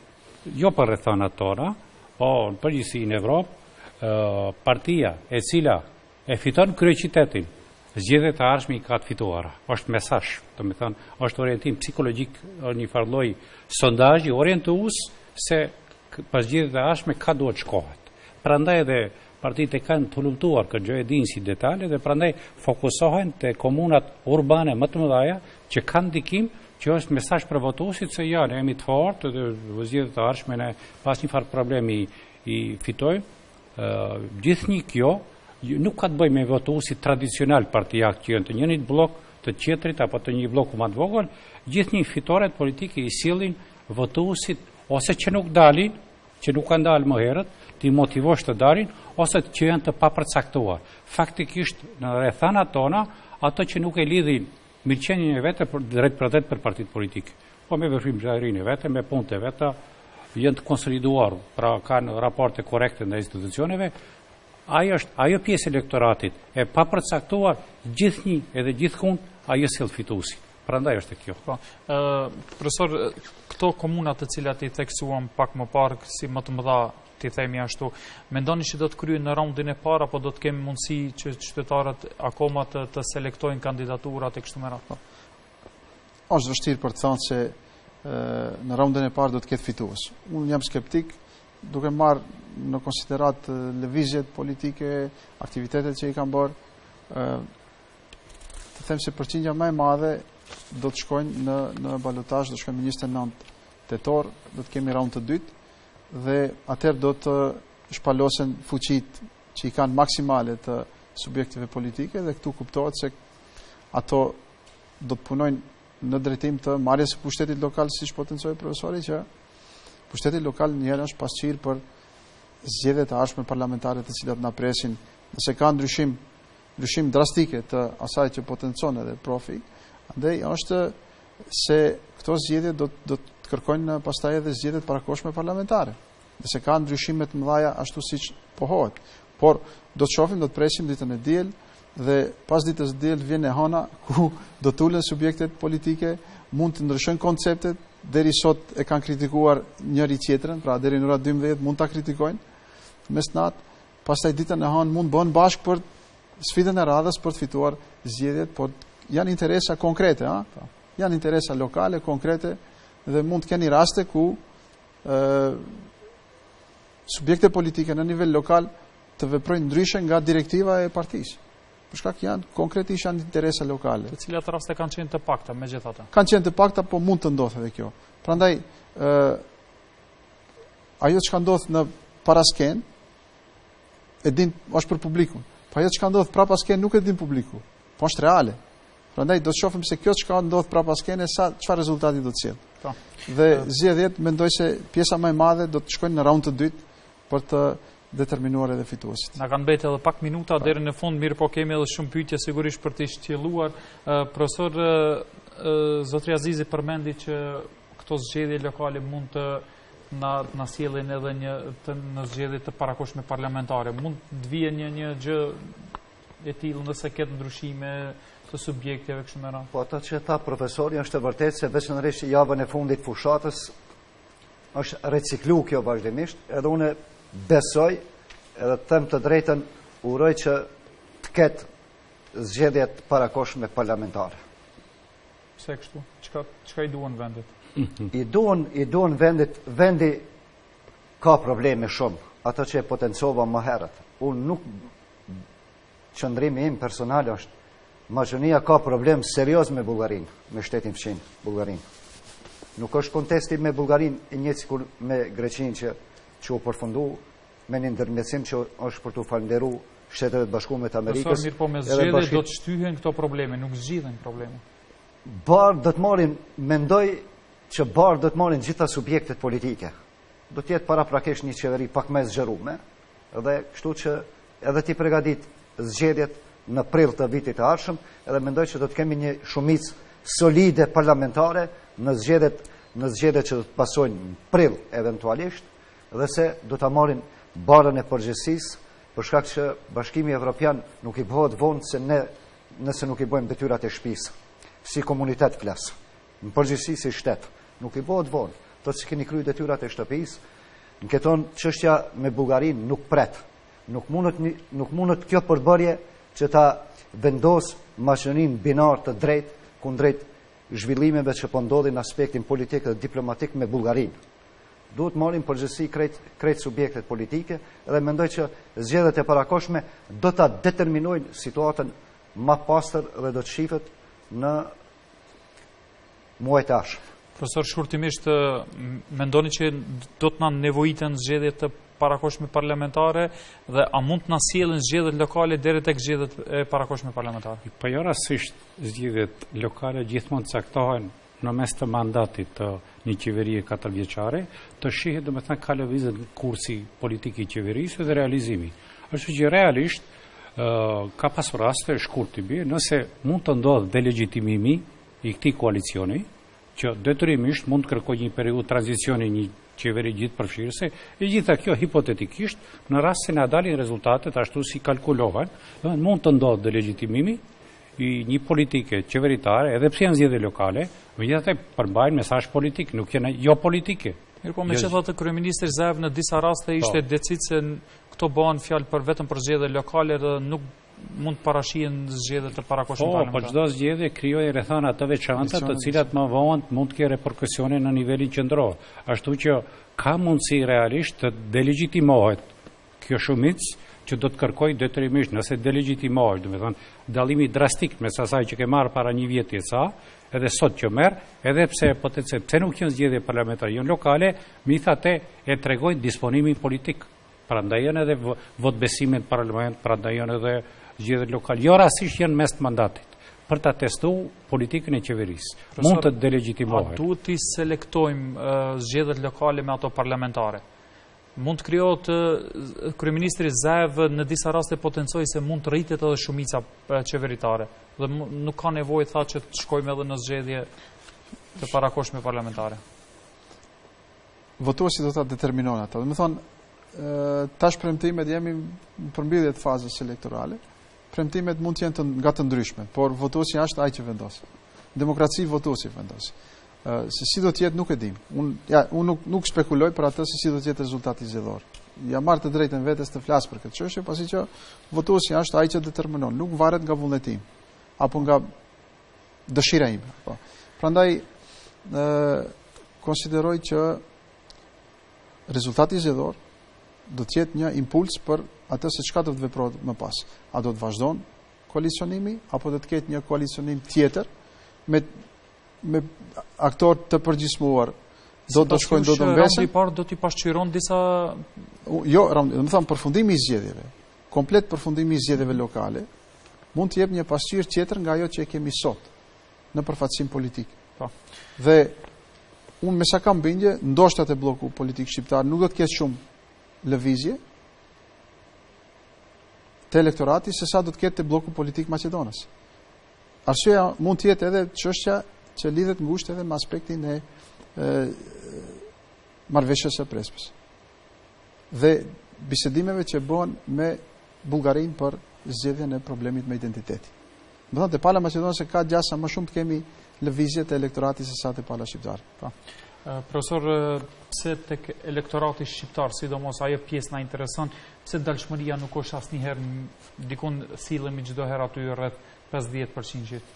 jo për rrethanat tona, po në përgjithësi në Evropë, partia e cila e fiton kryeqytetin, zgjedhjet e ardhshme i ka të fituara. Është mesazh, do të thonë, është orientim psikologjik, një farë lloj sondazhi orientues se pas zgjedhjeve të ardhshme ka duhet shkohet. Prandaj edhe partitë kanë të hullumtuar këtë gjë, e dinë si detale, dhe prandaj fokusohen te komunat urbane më të mëdha që kanë ndikim, që është mesazh për votuesit se ja, ne jemi të fortë, dhe zgjedhjet e ardhshme ne pas një farë problemi i fitojmë, Gjithnjë kjo nuk ka të bëjë me votuesit tradicional partijak që janë të njëjtit blok të qetrit apo të një bloku më të vogël, gjithnjë fitoret politike i sillin votuesit ose që nuk dalin, që nuk kanë dalë më herët, të i motivosh të dalin, ose që janë të papërcaktuar. Faktikisht në rrethanat tona, ato që nuk e lidhin mirëqenien e vete për drejt për drejt për partitë politike. Po me veprimtarinë e vete, me punët e veta, janë të konsoliduar, pra kanë raporte korrekte ndaj institucioneve. Ajo është ajo pjesë e elektoratit e papërcaktuar, gjithnjë edhe gjithkund ajo sill fituesi. Prandaj është kjo. Po, profesor, këto komuna të cilat i theksuam pak më parë si më të mëdha, ti themi ashtu, mendoni që do të kryhen në raundin e parë apo do të kemi mundësi që qytetarët akoma të, të selektojnë kandidaturat e kështu me radhë? Është vështirë për të thënë se e, në raundin e parë do të ketë fitues. Unë jam skeptik, duke marrë në konsiderat lëvizjet politike, aktivitetet që i kanë bërë, të them se përqindja më e madhe do të shkojnë në, në balotazh, do të shkojnë në njëzet e nëntë tetor, do të kemi raund të dytë, dhe atëherë do të shpalosen fuqit që i kanë maksimale të subjektive politike, dhe këtu kuptohet se ato do të punojnë në drejtim të marrjes së pushtetit lokal, siç potencoi profesori, që pushteti lokal njëherë është pasqyrë për zgjedhjet e ardhshme parlamentare të cilat na presin, nëse ka ndryshim ndryshim drastike të asaj që potencon edhe profi, andaj është se këto zgjedhje do do të kërkojnë pastaj edhe zgjedhjet parakohshme parlamentare. Nëse ka ndryshime të mëdha ashtu siç pohohet, por do të shohim, do të presim ditën e diel dhe pas ditës së diel vjen e hëna ku do të ulen subjektet politike, mund të ndryshojnë konceptet, deri sot e kanë kritikuar njëri tjetrën, pra deri në orën dymbëdhjetë mund ta kritikojnë mesnat, pastaj ditën e hënë mund bëhen bashkë për sfidën e radhës për të fituar zgjedhjet, por janë interesa konkrete, ha? Janë interesa lokale, konkrete, dhe mund të keni raste ku e, subjekte politike në nivel lokal të veprojnë ndryshe nga direktiva e partisë. Për shkak janë konkretisht janë interesa lokale. Të cilat raste kanë qenë të pakta megjithatë. Kanë qenë të pakta, po mund të ndodhë edhe kjo. Prandaj ë ajo që ka ndodhur në parasken e din është për publikun. Po ajo që ka ndodhur prapa sken nuk e din publiku. Po është reale. Prandaj do të shohim se kjo që ka ndodhur prapa sken sa çfarë rezultati do të sjellë. Po. Dhe zgjedhjet mendoj se pjesa më e madhe do të shkojnë në raund të dytë për të determinuar edhe fituesit. Na kanë mbetë edhe pak minuta deri në fund, mirë po kemi edhe shumë pyetje sigurisht për të shtjelluar. Uh, profesor uh, Zotri Azizi përmendi që këto zgjedhje lokale mund të na na sjellin edhe një të, në zgjedhje të parakohshme parlamentare. Mund të vijë një një gjë e tillë nëse ketë ndryshime të subjekteve kështu me radhë. Po ato që tha profesori është e vërtetë se veçanërisht javën e fundit fushatës është reciklu kjo vazhdimisht, edhe unë besoj edhe të them të drejtën, uroj që të ketë zgjedhjet parakohshme parlamentare. Pse kështu? Çka çka i duan vendit? I duan i duan vendit, vendi ka probleme shumë, ato që e potencova më herët. Unë nuk qëndrimi im personal është Maqedonia ka problem serioz me Bullgarinë, me shtetin fqin Bullgarinë. Nuk është kontesti me Bullgarinë i njëjtë sikur me Greqinë që që u përfundu me një ndërmjetësim që është për të falënderu Shtetet e Bashkuara të Amerikës. Profesor, mirë po me zgjedhje do të shtyhen këto probleme, nuk zgjidhen probleme. Barë do të marrin, mendoj që barë do të marrin gjitha subjektet politike. Do të jetë paraprakisht një qeveri pak më e zgjeruar, dhe kështu që edhe ti përgatit zgjedhjet në prill të vitit të ardhshëm, edhe mendoj që do të kemi një shumicë solide parlamentare në zgjedhjet në zgjedhjet që do të pasojnë në prill eventualisht, dhe se do ta marrin barën e përgjegjësisë, për shkak që Bashkimi Evropian nuk i bëhet vonë se ne nëse nuk i bëjmë detyrat e shtëpisë, si komunitet flas. Në përgjithësi si shtet, nuk i bëhet vonë. Do të keni kryer detyrat e shtëpisë. Në këton çështja me Bullgarinë nuk pret. Nuk mundet nuk mundet kjo përbërje që ta vendos Maqedoninë binar të drejtë kundrejt zhvillimeve që po ndodhin në aspektin politik dhe diplomatik me Bullgarinë. Duhet marrin përgjegjësi krejt krejt subjektet politike dhe mendoj që zgjedhjet e parakohshme do ta determinojnë situatën më pastër dhe do të shihet në muajt e ardhshëm. Profesor, shkurtimisht, mendoni që do të na nevojiten zgjedhje të parakohshme parlamentare dhe a mund të na sjellin zgjedhjet lokale deri tek zgjedhjet e parakohshme parlamentare? Po jo rastisht zgjedhjet lokale gjithmonë caktohen në mes të mandatit të një qeverie katërvjeçare, të shihet domethënë ka lëvizje kursi politik i qeverisë dhe realizimi. Ashtu që realisht uh, ka pasur raste shkurt të bie, nëse mund të ndodhë delegjitimimi i këtij koalicioni, që detyrimisht mund të kërkojë një periudhë tranzicioni një qeveri gjithëpërfshirëse, e gjitha kjo hipotetikisht në rast se na dalin rezultatet ashtu si kalkulohen, mund të ndodhë delegjitimimi i një politike qeveritare, edhe pse janë zgjedhje lokale, megjithatë përmbajnë mesazh politik, nuk janë jo politike. Mirë, po megjithatë kryeministri Zaev në disa raste ishte decid se këto bëhen fjalë për vetëm për zgjedhje lokale dhe nuk mund të parashihen zgjedhjet të parakohshme parlamentare. Po çdo zgjedhje krijoi rrethana të veçanta, të cilat më vonë mund të kenë reperkusione në nivelin qendror. Ashtu që ka mundësi realisht të delegjitimohet kjo shumicë që do të kërkoj detyrimisht, nëse delegjitimohet, do të thënë dallimi drastik mes asaj që ke marrë para një vjeti e sa, edhe sot që merr, edhe pse potencialisht pse nuk janë zgjedhje parlamentare, janë lokale, megjithatë e tregojnë disponimin politik. Prandaj janë edhe votbesimet në parlament, prandaj janë edhe zgjedhjet lokale. Jo rastisht janë mes të mandatit për ta testuar politikën e qeverisë. Mund të delegjitimohet. A duhet të selektojmë uh, zgjedhjet lokale me ato parlamentare? Mund të krijohet uh, kryeministri Zaev në disa raste potencoi se mund të rritet edhe shumica uh, qeveritare dhe nuk ka nevojë tha që të shkojmë edhe në zgjedhje të parakohshme parlamentare. Votuesi do ta determinojnë ata. Do të thonë tash premtimet jemi në përmbledhje të fazës elektorale. Premtimet mund të jenë të, nga të ndryshme, por votuesi është ai që vendos. Demokraci votuesi vendos. Uh, se si do të jetë nuk e dim. Unë ja, un nuk, nuk spekuloj për atë se si do të jetë rezultati zgjedhor. Ja marr të drejtën vetes të flas për këtë çështje, pasi që votuesi është ai që determinon, nuk varet nga vullneti im apo nga dëshira ime. Po. Prandaj ë konsideroj që rezultati zgjedhor do të jetë një impuls për atë se çka do të veprohet më pas. A do të vazhdon koalicionimi apo do të ketë një koalicionim tjetër me me aktor të përgjithësuar? Do të shkojnë do të mbesen. Raundi i parë do t'i pasqyron disa jo, raundi, do të them përfundimi i zgjedhjeve. Komplet përfundimi i zgjedhjeve lokale mund të jep një pasqyrë tjetër nga ajo që e kemi sot në përfaqësim politik. Po. Dhe unë me sa kam bindje, ndoshta te bloku politik shqiptar nuk do të ketë shumë lëvizje të elektorati se sa do të ketë të bloku politik Maqedonës. Arsyeja mund të jetë edhe çështja që lidhet ngushtë edhe me aspektin e, e marrëveshjes së prespës. Dhe bisedimeve që bëhen me Bullgarinë për zgjedhjen e problemit me identiteti. Do të thotë pala Maqedonës ka gjasa më shumë të kemi lëvizje të elektoratit se sa të pala shqiptar. Po. Profesor, pse tek elektorati shqiptar, sidomos ajo pjesë na intereson, pse dalshmëria nuk është asnjëherë dikun sillemi çdo herë aty rreth pesëdhjetë përqind?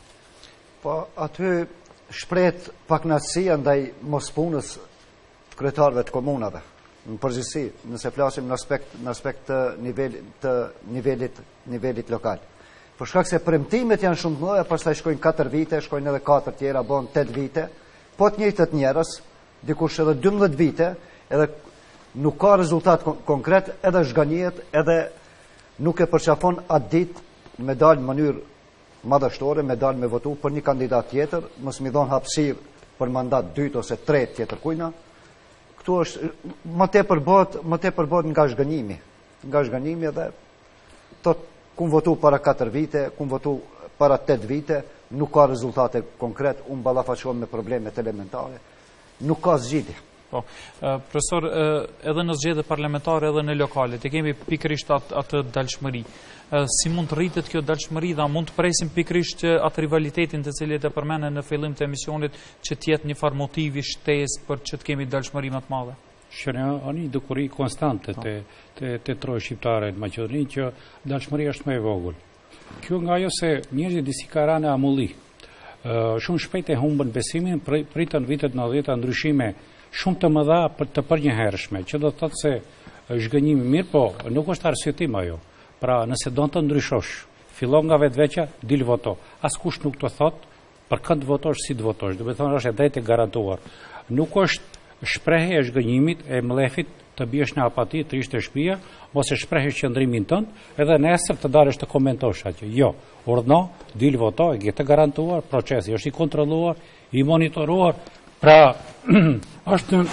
Po aty shprehet pakënaqësia ndaj mospunës të kryetarëve të komunave. Në përgjithësi, nëse flasim në aspekt në aspekt të nivelit të nivelit nivelit lokal. Për shkak se premtimet janë shumë të mëdha, pastaj shkojnë katër vite, shkojnë edhe katër tjera, bën tetë vite, po të njëjtët njerëz, dikush edhe dymbëdhjetë vite, edhe nuk ka rezultat kon konkret, edhe zhganihet, edhe nuk e përqafon atë ditë me dalë në mënyrë madhështore, me dalë me votu për një kandidat tjetër, mos mi dhon hapësirë për mandat dytë ose tretë tjetër kujna. Këtu është më tepër bëhet, më tepër bëhet nga zhgënjimi, nga zhgënjimi edhe tot ku votu para katër vite, ku votu para tetë vite, nuk ka rezultate konkret, unë ballafaqohem me problemet elementare, nuk ka zgjidhje. Po, uh, profesor, uh, edhe në zgjedhje parlamentare edhe në lokale, të kemi pikërisht atë, atë dalshmëri. Uh, si mund të rritet kjo dalshmëri dhe mund të presim pikërisht atë rivalitetin të cilit e përmendën në fillim të emisionit që të jetë një farë motivi shtesë për që të kemi dalshmëri më të madhe? Shënë ani dukuri konstante të të të trojë shqiptare në Maqedoni që dalshmëria është më e vogël. Kjo nga ajo se njerëzit disi ka rënë amulli. Uh, shumë shpejt e humbën besimin, pritën vitet nëntëdhjetë ndryshime shumë të mëdha për të përnjëhershme, që do të thotë se zhgënjimi mirë, po nuk është arsyetim ajo. Pra, nëse do të ndryshosh, fillon nga vetveçja, dil voto. Askush nuk të thotë për kënd votosh, si të votosh. Do të thonë është e drejtë e garantuar. Nuk është shprehje e zhgënjimit e mlefit të biesh në apati, të ishte shtëpia, mos e shprehesh qëndrimin tënd, edhe nesër të dalësh të komentosh atje. Jo, urdhno, dil voto, e ke të garantuar, procesi është i kontrolluar, i monitoruar, pra është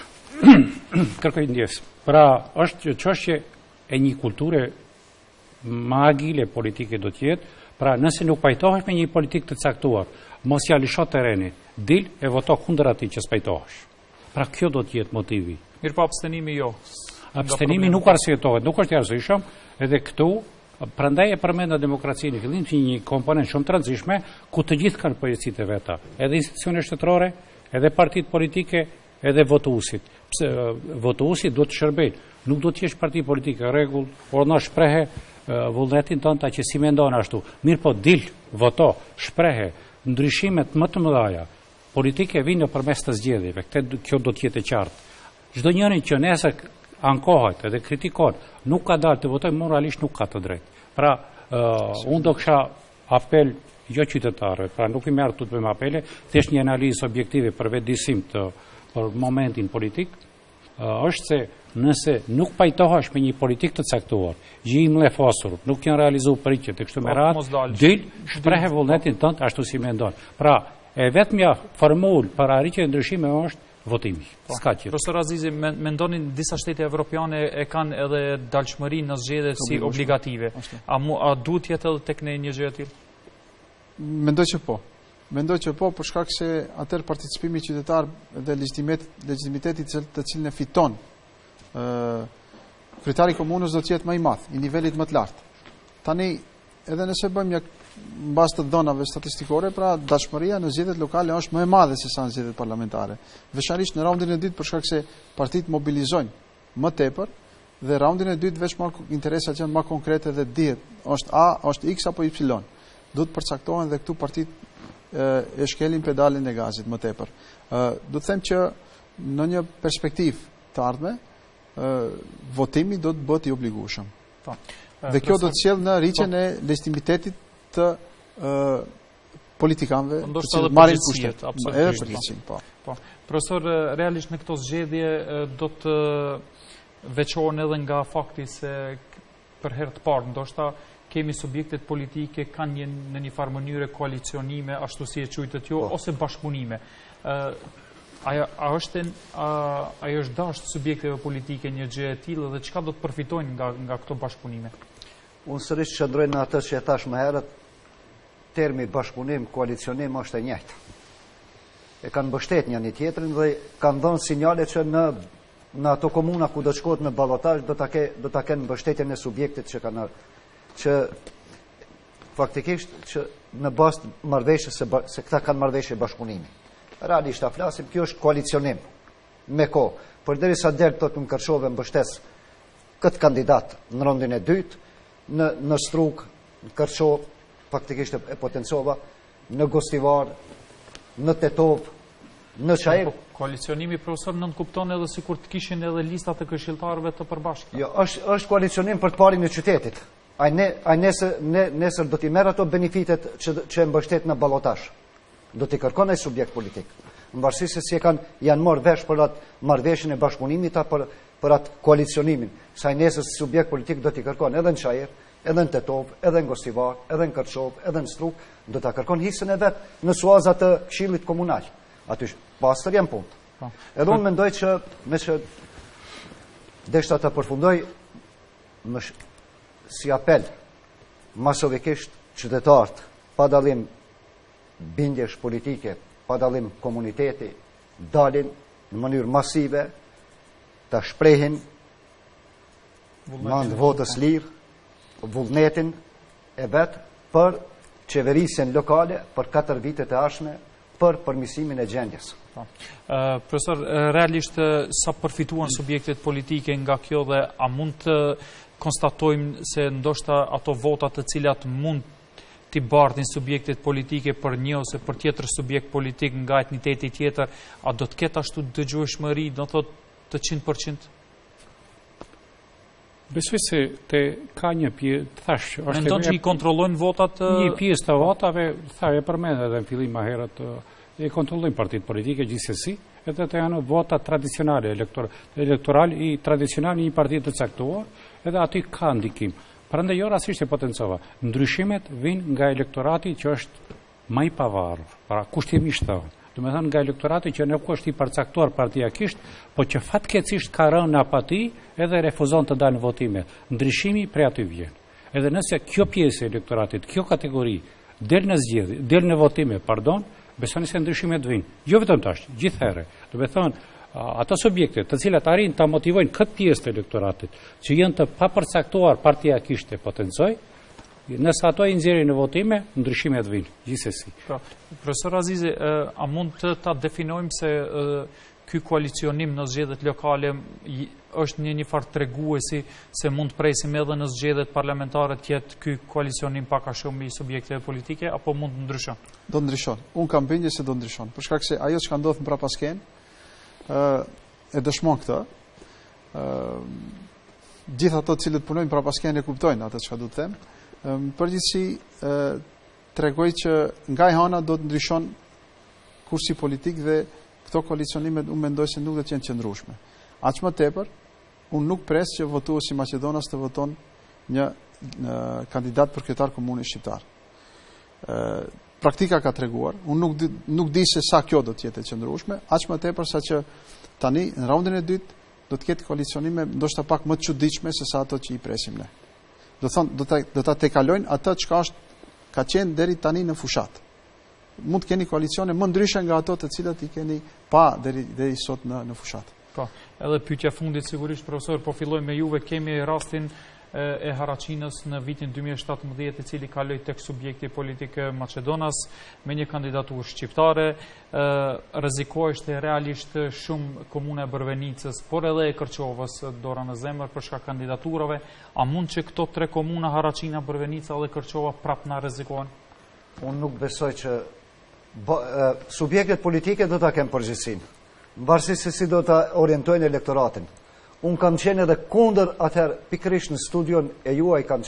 kërkoj ndjes. Pra është çështje e një kulture më agile politike do të jetë, pra nëse nuk pajtohesh me një politikë të caktuar, mos ja lësho terrenin, dil e voto kundër atij që s'pajtohesh. Pra kjo do të jetë motivi. Mirë, po abstenimi jo. Abstenimi nuk arsyetohet, nuk është i arsyeshëm, edhe këtu prandaj e përmenda demokracinë në fillim si një komponent shumë të rëndësishme ku të gjithë kanë përgjegjësitë e veta, edhe institucionet shtetërore, edhe partitë politike, edhe votuesit. Pse votuesi do të shërbejë, nuk do të jesh parti politike rregull, por na shprehe vullnetin tënd ta që si mendon ashtu. Mirë po dil, voto, shprehe ndryshimet më të mëdha politike vinë nëpërmes të zgjedhjeve. Këtë kjo do të jetë e qartë. Çdo njeri që nesër ankohet edhe kritikon, nuk ka dalë të votojë, moralisht nuk ka të drejtë. Pra, uh, unë do kisha apel jo qytetarëve, pra nuk i merr këtu të bëjmë apele, thjesht një analizë objektive për vetëdijsim të për momentin politik, uh, është se nëse nuk pajtohesh me një politik të caktuar, gjim lefosur, nuk janë realizuar pritjet e kështu me radhë, dil, shprehe vullnetin tënd ashtu si mendon. Pra, e vetmja formulë për arritje e ndryshime është votimi. S'ka tjetër. Profesor Azizi, mendonin disa shtete evropiane e kanë edhe dalshmëri në zgjedhje si obligative. A, mu, a duhet jetë edhe tek ne një gjë e tillë? Mendoj që po. Mendoj që po, për shkak se atër participimi qytetar dhe legitimiteti të cilën e fiton kryetari i komunës do të jetë më i madh, i nivelit më të lartë. Tani, edhe nëse bëjmë një mbas të dhënave statistikore, pra dashmëria në zgjedhjet lokale është më e madhe se sa në zgjedhjet parlamentare. Veçanërisht në raundin e dytë për shkak se partitë mobilizojnë më tepër dhe raundin e dytë veç më interesat janë më konkrete dhe dihet është A, është X apo Y. Do të përcaktohen dhe këtu partitë e shkelin pedalin e gazit më tepër. Do të them që në një perspektivë të ardhme, votimi do të bëhet i obligueshëm. Dhe kjo do të sjellë në rritjen e legitimitetit të politikanëve të cilët marrin pushtet. Edhe përgjithësim, po. Po. Profesor, realisht në këto zgjedhje do të veçohen edhe nga fakti se për herë të parë ndoshta kemi subjektet politike kanë një, në një farë mënyrë koalicionime, ashtu si e quajtet ju, ose bashkëpunime. Ajo është ajo është dashur subjekteve politike një gjë e tillë dhe çka do të përfitojnë nga nga këto bashkëpunime? Unë sërish qëndroj në atë që e thash më herët, termi bashkëpunim, koalicionim është e njëjtë. E kanë mbështet një një tjetrin dhe kanë dhënë sinjale që në në ato komuna ku do të shkohet në ballotazh do ta ke do ta kenë mbështetjen e subjektit që kanë që faktikisht që në bazë të marrëveshjes se, se këta kanë marrëveshje bashkëpunimi. Realisht ta flasim, kjo është koalicionim me kohë. Përderisa del të të më kërshove mbështes këtë kandidat në rondin e dytë, në, në Struk, në Kërshov, faktikisht e potencova, në Gostivar, në Tetov, në Çajër. Po, koalicionimi, profesor, nën kupton edhe sikur të kishin edhe listat e këshilltarëve të përbashkëta. Jo, është, është koalicionim për të parin e qytetit. Ai ne, ai nesër, ne, nesër do t'i merr ato benefitet që, që e mbështet në ballotazh. Do t'i kërkon ai subjekt politik. Në varësi se si e kanë janë marrë vesh për atë marrëveshjen e bashkëpunimit apo për, për atë koalicionimin. Sa nesër subjekt politik do t'i kërkon edhe në Çajër, edhe në Tetov, edhe në Gostivar, edhe në Kërshov, edhe në Struk, do t'a kërkon hisën e vet në suazat të Këshillit Komunal. Aty pastër janë punë. Edhe unë mendoj që me që deshta të përfundoj më sh... si apel masovikisht qytetarët pa dallim bindjesh politike, pa dallim komuniteti, dalin në mënyrë masive të shprehin mand votës lirë, vullnetin e vetë për qeverisjen lokale për katër vitet e ardhshme për përmirësimin e gjendjes. Uh, profesor, realisht sa përfituan subjektet politike nga kjo dhe a mund të konstatojmë se ndoshta ato votat të cilat mund t'i bardhin subjektet politike për një ose për tjetër subjekt politik nga etniteti tjetër, a do të ketë ashtu dëgjueshmëri, do të thotë tëqind përqind? Besoj se te ka një pjesë, thash, është mendon që i kontrollojnë votat? Një pjesë të votave, tha e përmend edhe në fillim më herët, e kontrollojnë partitë politike gjithsesi, edhe të janë vota tradicionale, elektoral i tradicional një partit të caktuar, edhe aty ka ndikim. Prandaj jo rastisht e potencova. Ndryshimet vijnë nga elektorati që është më i pavarur, pra kushtimisht thonë. Do të thënë nga elektorati që nuk është i përcaktuar partijakisht, po që fatkeqësisht ka rënë në apati edhe refuzon të dalë në votime. Ndryshimi prej aty vjen. Edhe nëse kjo pjesë e elektoratit, kjo kategori del në zgjedhje, del në votime, pardon, besoni se ndryshimet vijnë. Jo vetëm tash, gjithherë. Do të thënë ato subjekte të cilat arrin ta motivojnë këtë pjesë të elektoratit që janë të papërcaktuar partijakisht e potencoj, nëse ato i nxjerrin në votime, ndryshimet vijnë, gjithsesi. Pra, profesor Azizi, a mund të ta definojmë se ky koalicionim në zgjedhjet lokale është një një farë treguesi se mund të presim edhe në zgjedhjet parlamentare të jetë ky koalicionim pak a shumë i subjekteve politike, apo mund të ndryshon? Do ndryshon. Unë kam bindje se do ndryshon. Për shkak se ajo që ka ndodhur mbrapasken, e dëshmon këtë. Gjithë ato të cilët punojnë mbrapasken e kuptojnë atë çka do të them. Në përgjithësi tregoj që nga e hana do të ndryshon kursi politik dhe këto koalicionimet unë mendoj se nuk do të jenë qëndrueshme. Aq më tepër, unë nuk pres që votuesi Maqedonas të voton një, një kandidat për kryetar komune shqiptar. Praktika ka treguar, unë nuk di, nuk di se sa kjo do të jetë e qëndrueshme, aq më tepër sa që tani në raundin e dytë do të ketë koalicionime ndoshta pak më të çuditshme se sa ato që i presim ne. Do thon do ta do ta tekalojnë atë çka është ka qenë deri tani në fushat. Mund të keni koalicione më ndryshe nga ato të cilat i keni pa deri deri sot në në fushat. Po, edhe pyetja fundit sigurisht profesor, po filloj me juve, kemi rastin e Haraçinës në vitin dy mijë e shtatëmbëdhjetë, i cili kaloi tek subjekti politik Maqedonas me një kandidaturë shqiptare, rrezikohesht e realisht shumë komuna e Brvenicës, por edhe e Kërçovës dora në zemër për shkak kandidaturave. A mund që këto tre komuna, Haraçina, Brvenica dhe Kërçova, prap na rrezikohen? Unë nuk besoj që subjektet politike do ta kenë përgjegjësinë, varësisht se si do ta orientojnë elektoratin. Unë kam qenë edhe kundër atëherë pikërisht në studion e juaj kam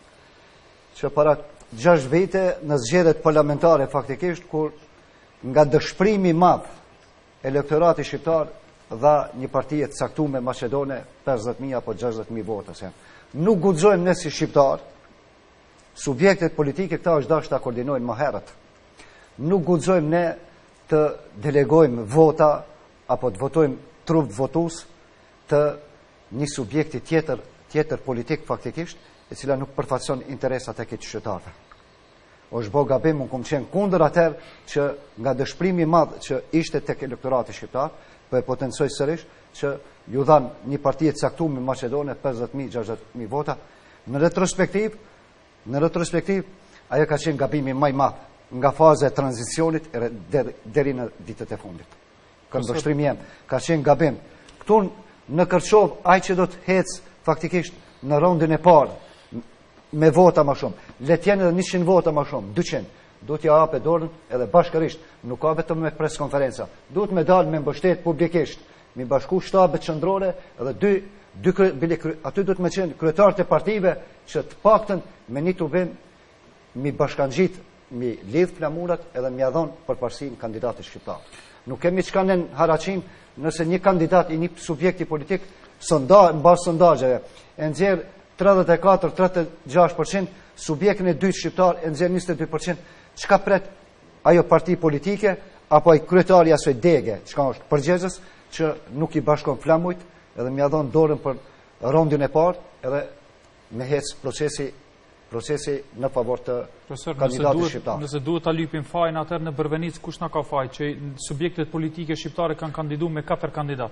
qenë që para gjashtë vite në zgjedhjet parlamentare faktikisht kur nga dëshpërimi i madh elektorati shqiptar dha një parti të caktuar me Maqedone pesëdhjetë mijë apo gjashtëdhjetë mijë vota. Nuk guxojmë ne si shqiptar, subjektet politike këta është dashur ta koordinojnë më herët. Nuk guxojmë ne të delegojmë vota apo të votojmë trup votues të një subjekti tjetër, tjetër politik faktikisht, e cila nuk përfaqëson interesat e këtij qytetarëve. Është bë gabim, unë kam qenë kundër atëherë që nga dëshpërimi i madh që ishte tek elektorati shqiptar, po e potencoj sërish që ju dhan një parti të caktuar me Maqedone pesëdhjetë mijë gjashtëdhjetë mijë vota. Në retrospektiv, në retrospektiv ajo ka qenë gabimi më i madh nga faza e tranzicionit deri në ditët e fundit. Këndvështrimi jam ka qenë gabim. Këtu në Kërçovë, ai që do të hecë faktikisht në raundin e parë me vota më shumë, le të jenë edhe njëqind vota më shumë, dyqind, duhet ja hapë dorën edhe bashkërisht, nuk ka vetëm me pres konferenca, duhet me dalë me mbështet publikisht, me bashku shtabet qendrore edhe dy dy bile aty duhet me qenë kryetarët e partive që të paktën me një tubim mi bashkangjit, mi lidh flamurat edhe mi ia dhon përparësinë kandidatit shqiptar. Nuk kemi çka në Haraçin nëse një kandidat i një subjekti politik sondazh mbas sondazheve e nxjerr tridhjetë e katër tridhjetë e gjashtë përqind, subjektin e dytë shqiptar e nxjerr njëzet e dy përqind, çka pret ajo parti politike apo ai kryetari asoj dege, çka është përgjegjës që nuk i bashkon flamujt edhe më ia dhon dorën për raundin e parë edhe me hec procesi procesi në favor të kandidatit shqiptar. Nëse duhet ta lypim fajin atëherë në Brvenic, kush na ka faj që subjektet politike shqiptare kanë kandiduar me katër kandidat?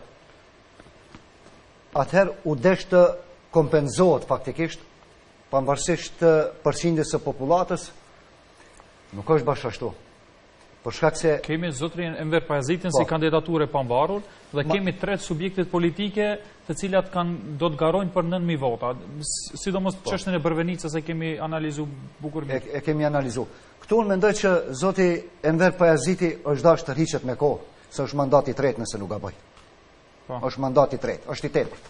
Atëherë u desh të kompenzohet faktikisht pavarësisht të përqindjes së popullatës, nuk është bashkë ashtu. Për shkak se kemi zotrin Enver Pajazitin si kandidaturë e pambarur dhe Ma... kemi tre subjektet politike të cilat kanë do të garojnë për nëntë mijë vota. Sidomos çështën e Brvenicës e kemi analizuar bukur. E, e kemi analizuar. Këtu unë mendoj që zoti Enver Pajaziti është dashur të rriqet me kohë, se është mandati i tretë nëse nuk gaboj. Po. Është mandati i tretë, është i tepërt.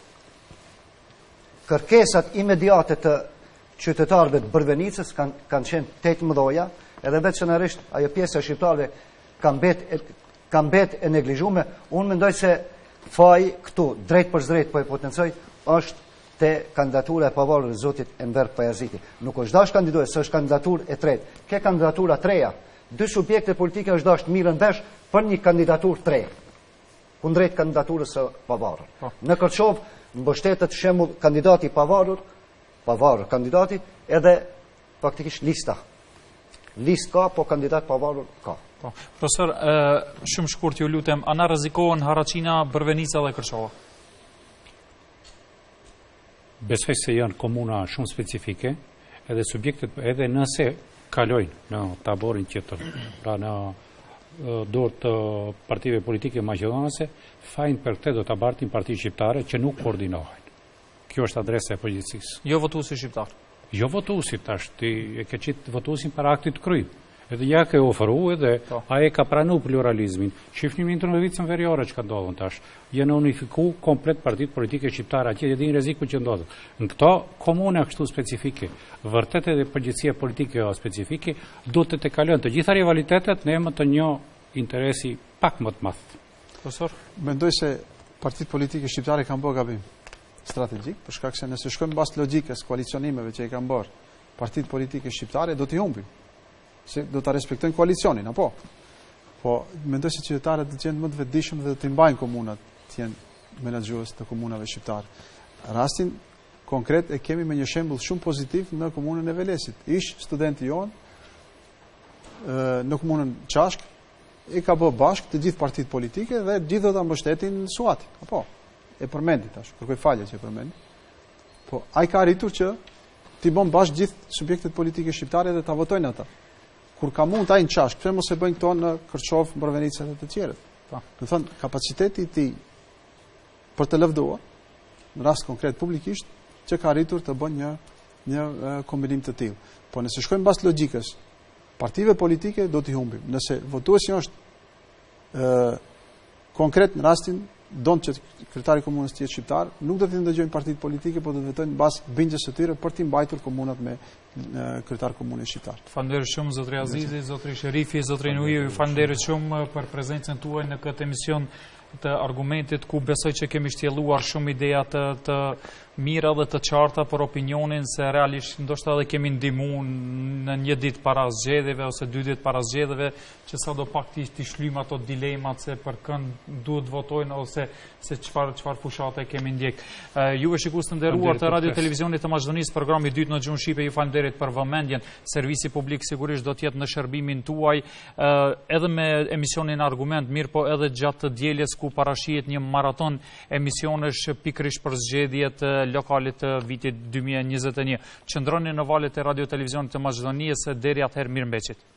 Kërkesat imediate të qytetarëve të Brvenicës kanë kanë qenë tet mëdhoja. Edhe veçanërisht ajo pjesa e shqiptarëve ka mbet ka mbet e neglizhume. Unë mendoj se faji këtu, drejt për drejt po e potencoj, është te kandidatura e pavarur e zotit Enver Pajaziti. Nuk është dash kandidues, është kandidatur e tretë. Ke kandidatura treja, dy subjekte politike është dash mirën vesh për një kandidatur tre, kundrejt kandidaturës së pavarur. Në Kërçov, mbështetet shembull kandidati pavarur, pavarur kandidati, edhe faktikisht lista. List ka, po kandidat pavarur ka. Po. Profesor, shumë shkurt ju lutem, a na rrezikohen Haraqina, Brvenica dhe Kërçova? Besoj se janë komuna shumë specifike, edhe subjektet, edhe nëse kalojnë në taborin tjetër, pra në dorë të partive politike maqedonase, fajin për këtë do të bartin parti shqiptare që nuk koordinohen. Kjo është adresa e përgjithësisë. Jo votuesi shqiptar. Jo votuesit, tash ti e ke qitë votuesin para aktit kryt. Edhe ja ke ofru edhe a e ka pranu pluralizmin. Shifni në internovicën veriore që ka ndodhën tash. Jenë unifiku komplet partit politike shqiptare, atje edhe një reziku që ndodhën. Në këto komune kështu specifike, vërtet edhe përgjithësia politike o specifike, do të të kalën të gjitha rivalitetet në emër të një interesi pak më të madh. Profesor? Mendoj se partit politike shqiptare kanë bërë gabim strategjik, për shkak se nëse shkojmë bas logjikës koalicionimeve që i kanë bërë partit politike shqiptare, do t'i humbim. Se do ta respektojnë koalicionin, apo? Po, mendoj se qytetarët do të jenë më të vetëdijshëm dhe do të mbajnë komunat të jenë menaxhues të komunave shqiptare. Rastin konkret e kemi me një shembull shumë pozitiv në komunën e Velesit. Ish studenti jon në komunën Çashk i ka bë bashk të gjithë partitë politike dhe gjithë do ta mbështetin Suati, apo? E përmendi tash, kërkoj falje që e përmendi. Po, ai ka arritur që t'i bën bashk gjithë subjektet politike shqiptare dhe ta votojnë ata. Kur ka mund taj në Çashk, pse mos e bëjnë këto në Kërçov, Brvenica dhe të tjerët. Do thënë, kapaciteti i tij për të lëvduar, në rast konkret publikisht, që ka arritur të bën një një kombinim të tillë. Po nëse shkojmë mbas logjikës, partive politike do t'i humbim. Nëse votuesi është ë konkret në rastin don që kryetari i komunës të jetë shqiptar, nuk do të ndëgjojnë partitë politike, por do të votojnë mbas bindjes së tyre për të mbajtur komunat me kryetar komunës shqiptar. Falenderoj shumë zotri Azizi, zotri Sherifi, zotri Nuiu, ju falenderoj shumë për prezencën tuaj në këtë emision të argumentit, ku besoj që kemi shtjelluar shumë ideja të, të mira dhe të qarta për opinionin se realisht ndoshta edhe kemi ndihmuar në një ditë para zgjedhjeve ose dy ditë para zgjedhjeve që sa do pak të shlym ato dilemat se për kënd duhet votojnë ose se çfarë çfarë fushate kemi ndjek. Uh, juve shikues të nderuar të Radio Televizionit të Maqedonisë, programi i dytë në gjuhën shqipe, ju falenderoj për vëmendjen. Servisi publik sigurisht do të jetë në shërbimin tuaj, uh, edhe me emisionin Argument, mirë po edhe gjatë të dieljes ku parashihet një maraton emisionesh pikërisht për zgjedhjet lokalit të vitit dy mijë e njëzet e një. Qëndroni në valët e Radio Televizionit të Maqedonisë, deri atëherë mirëmbëqjet.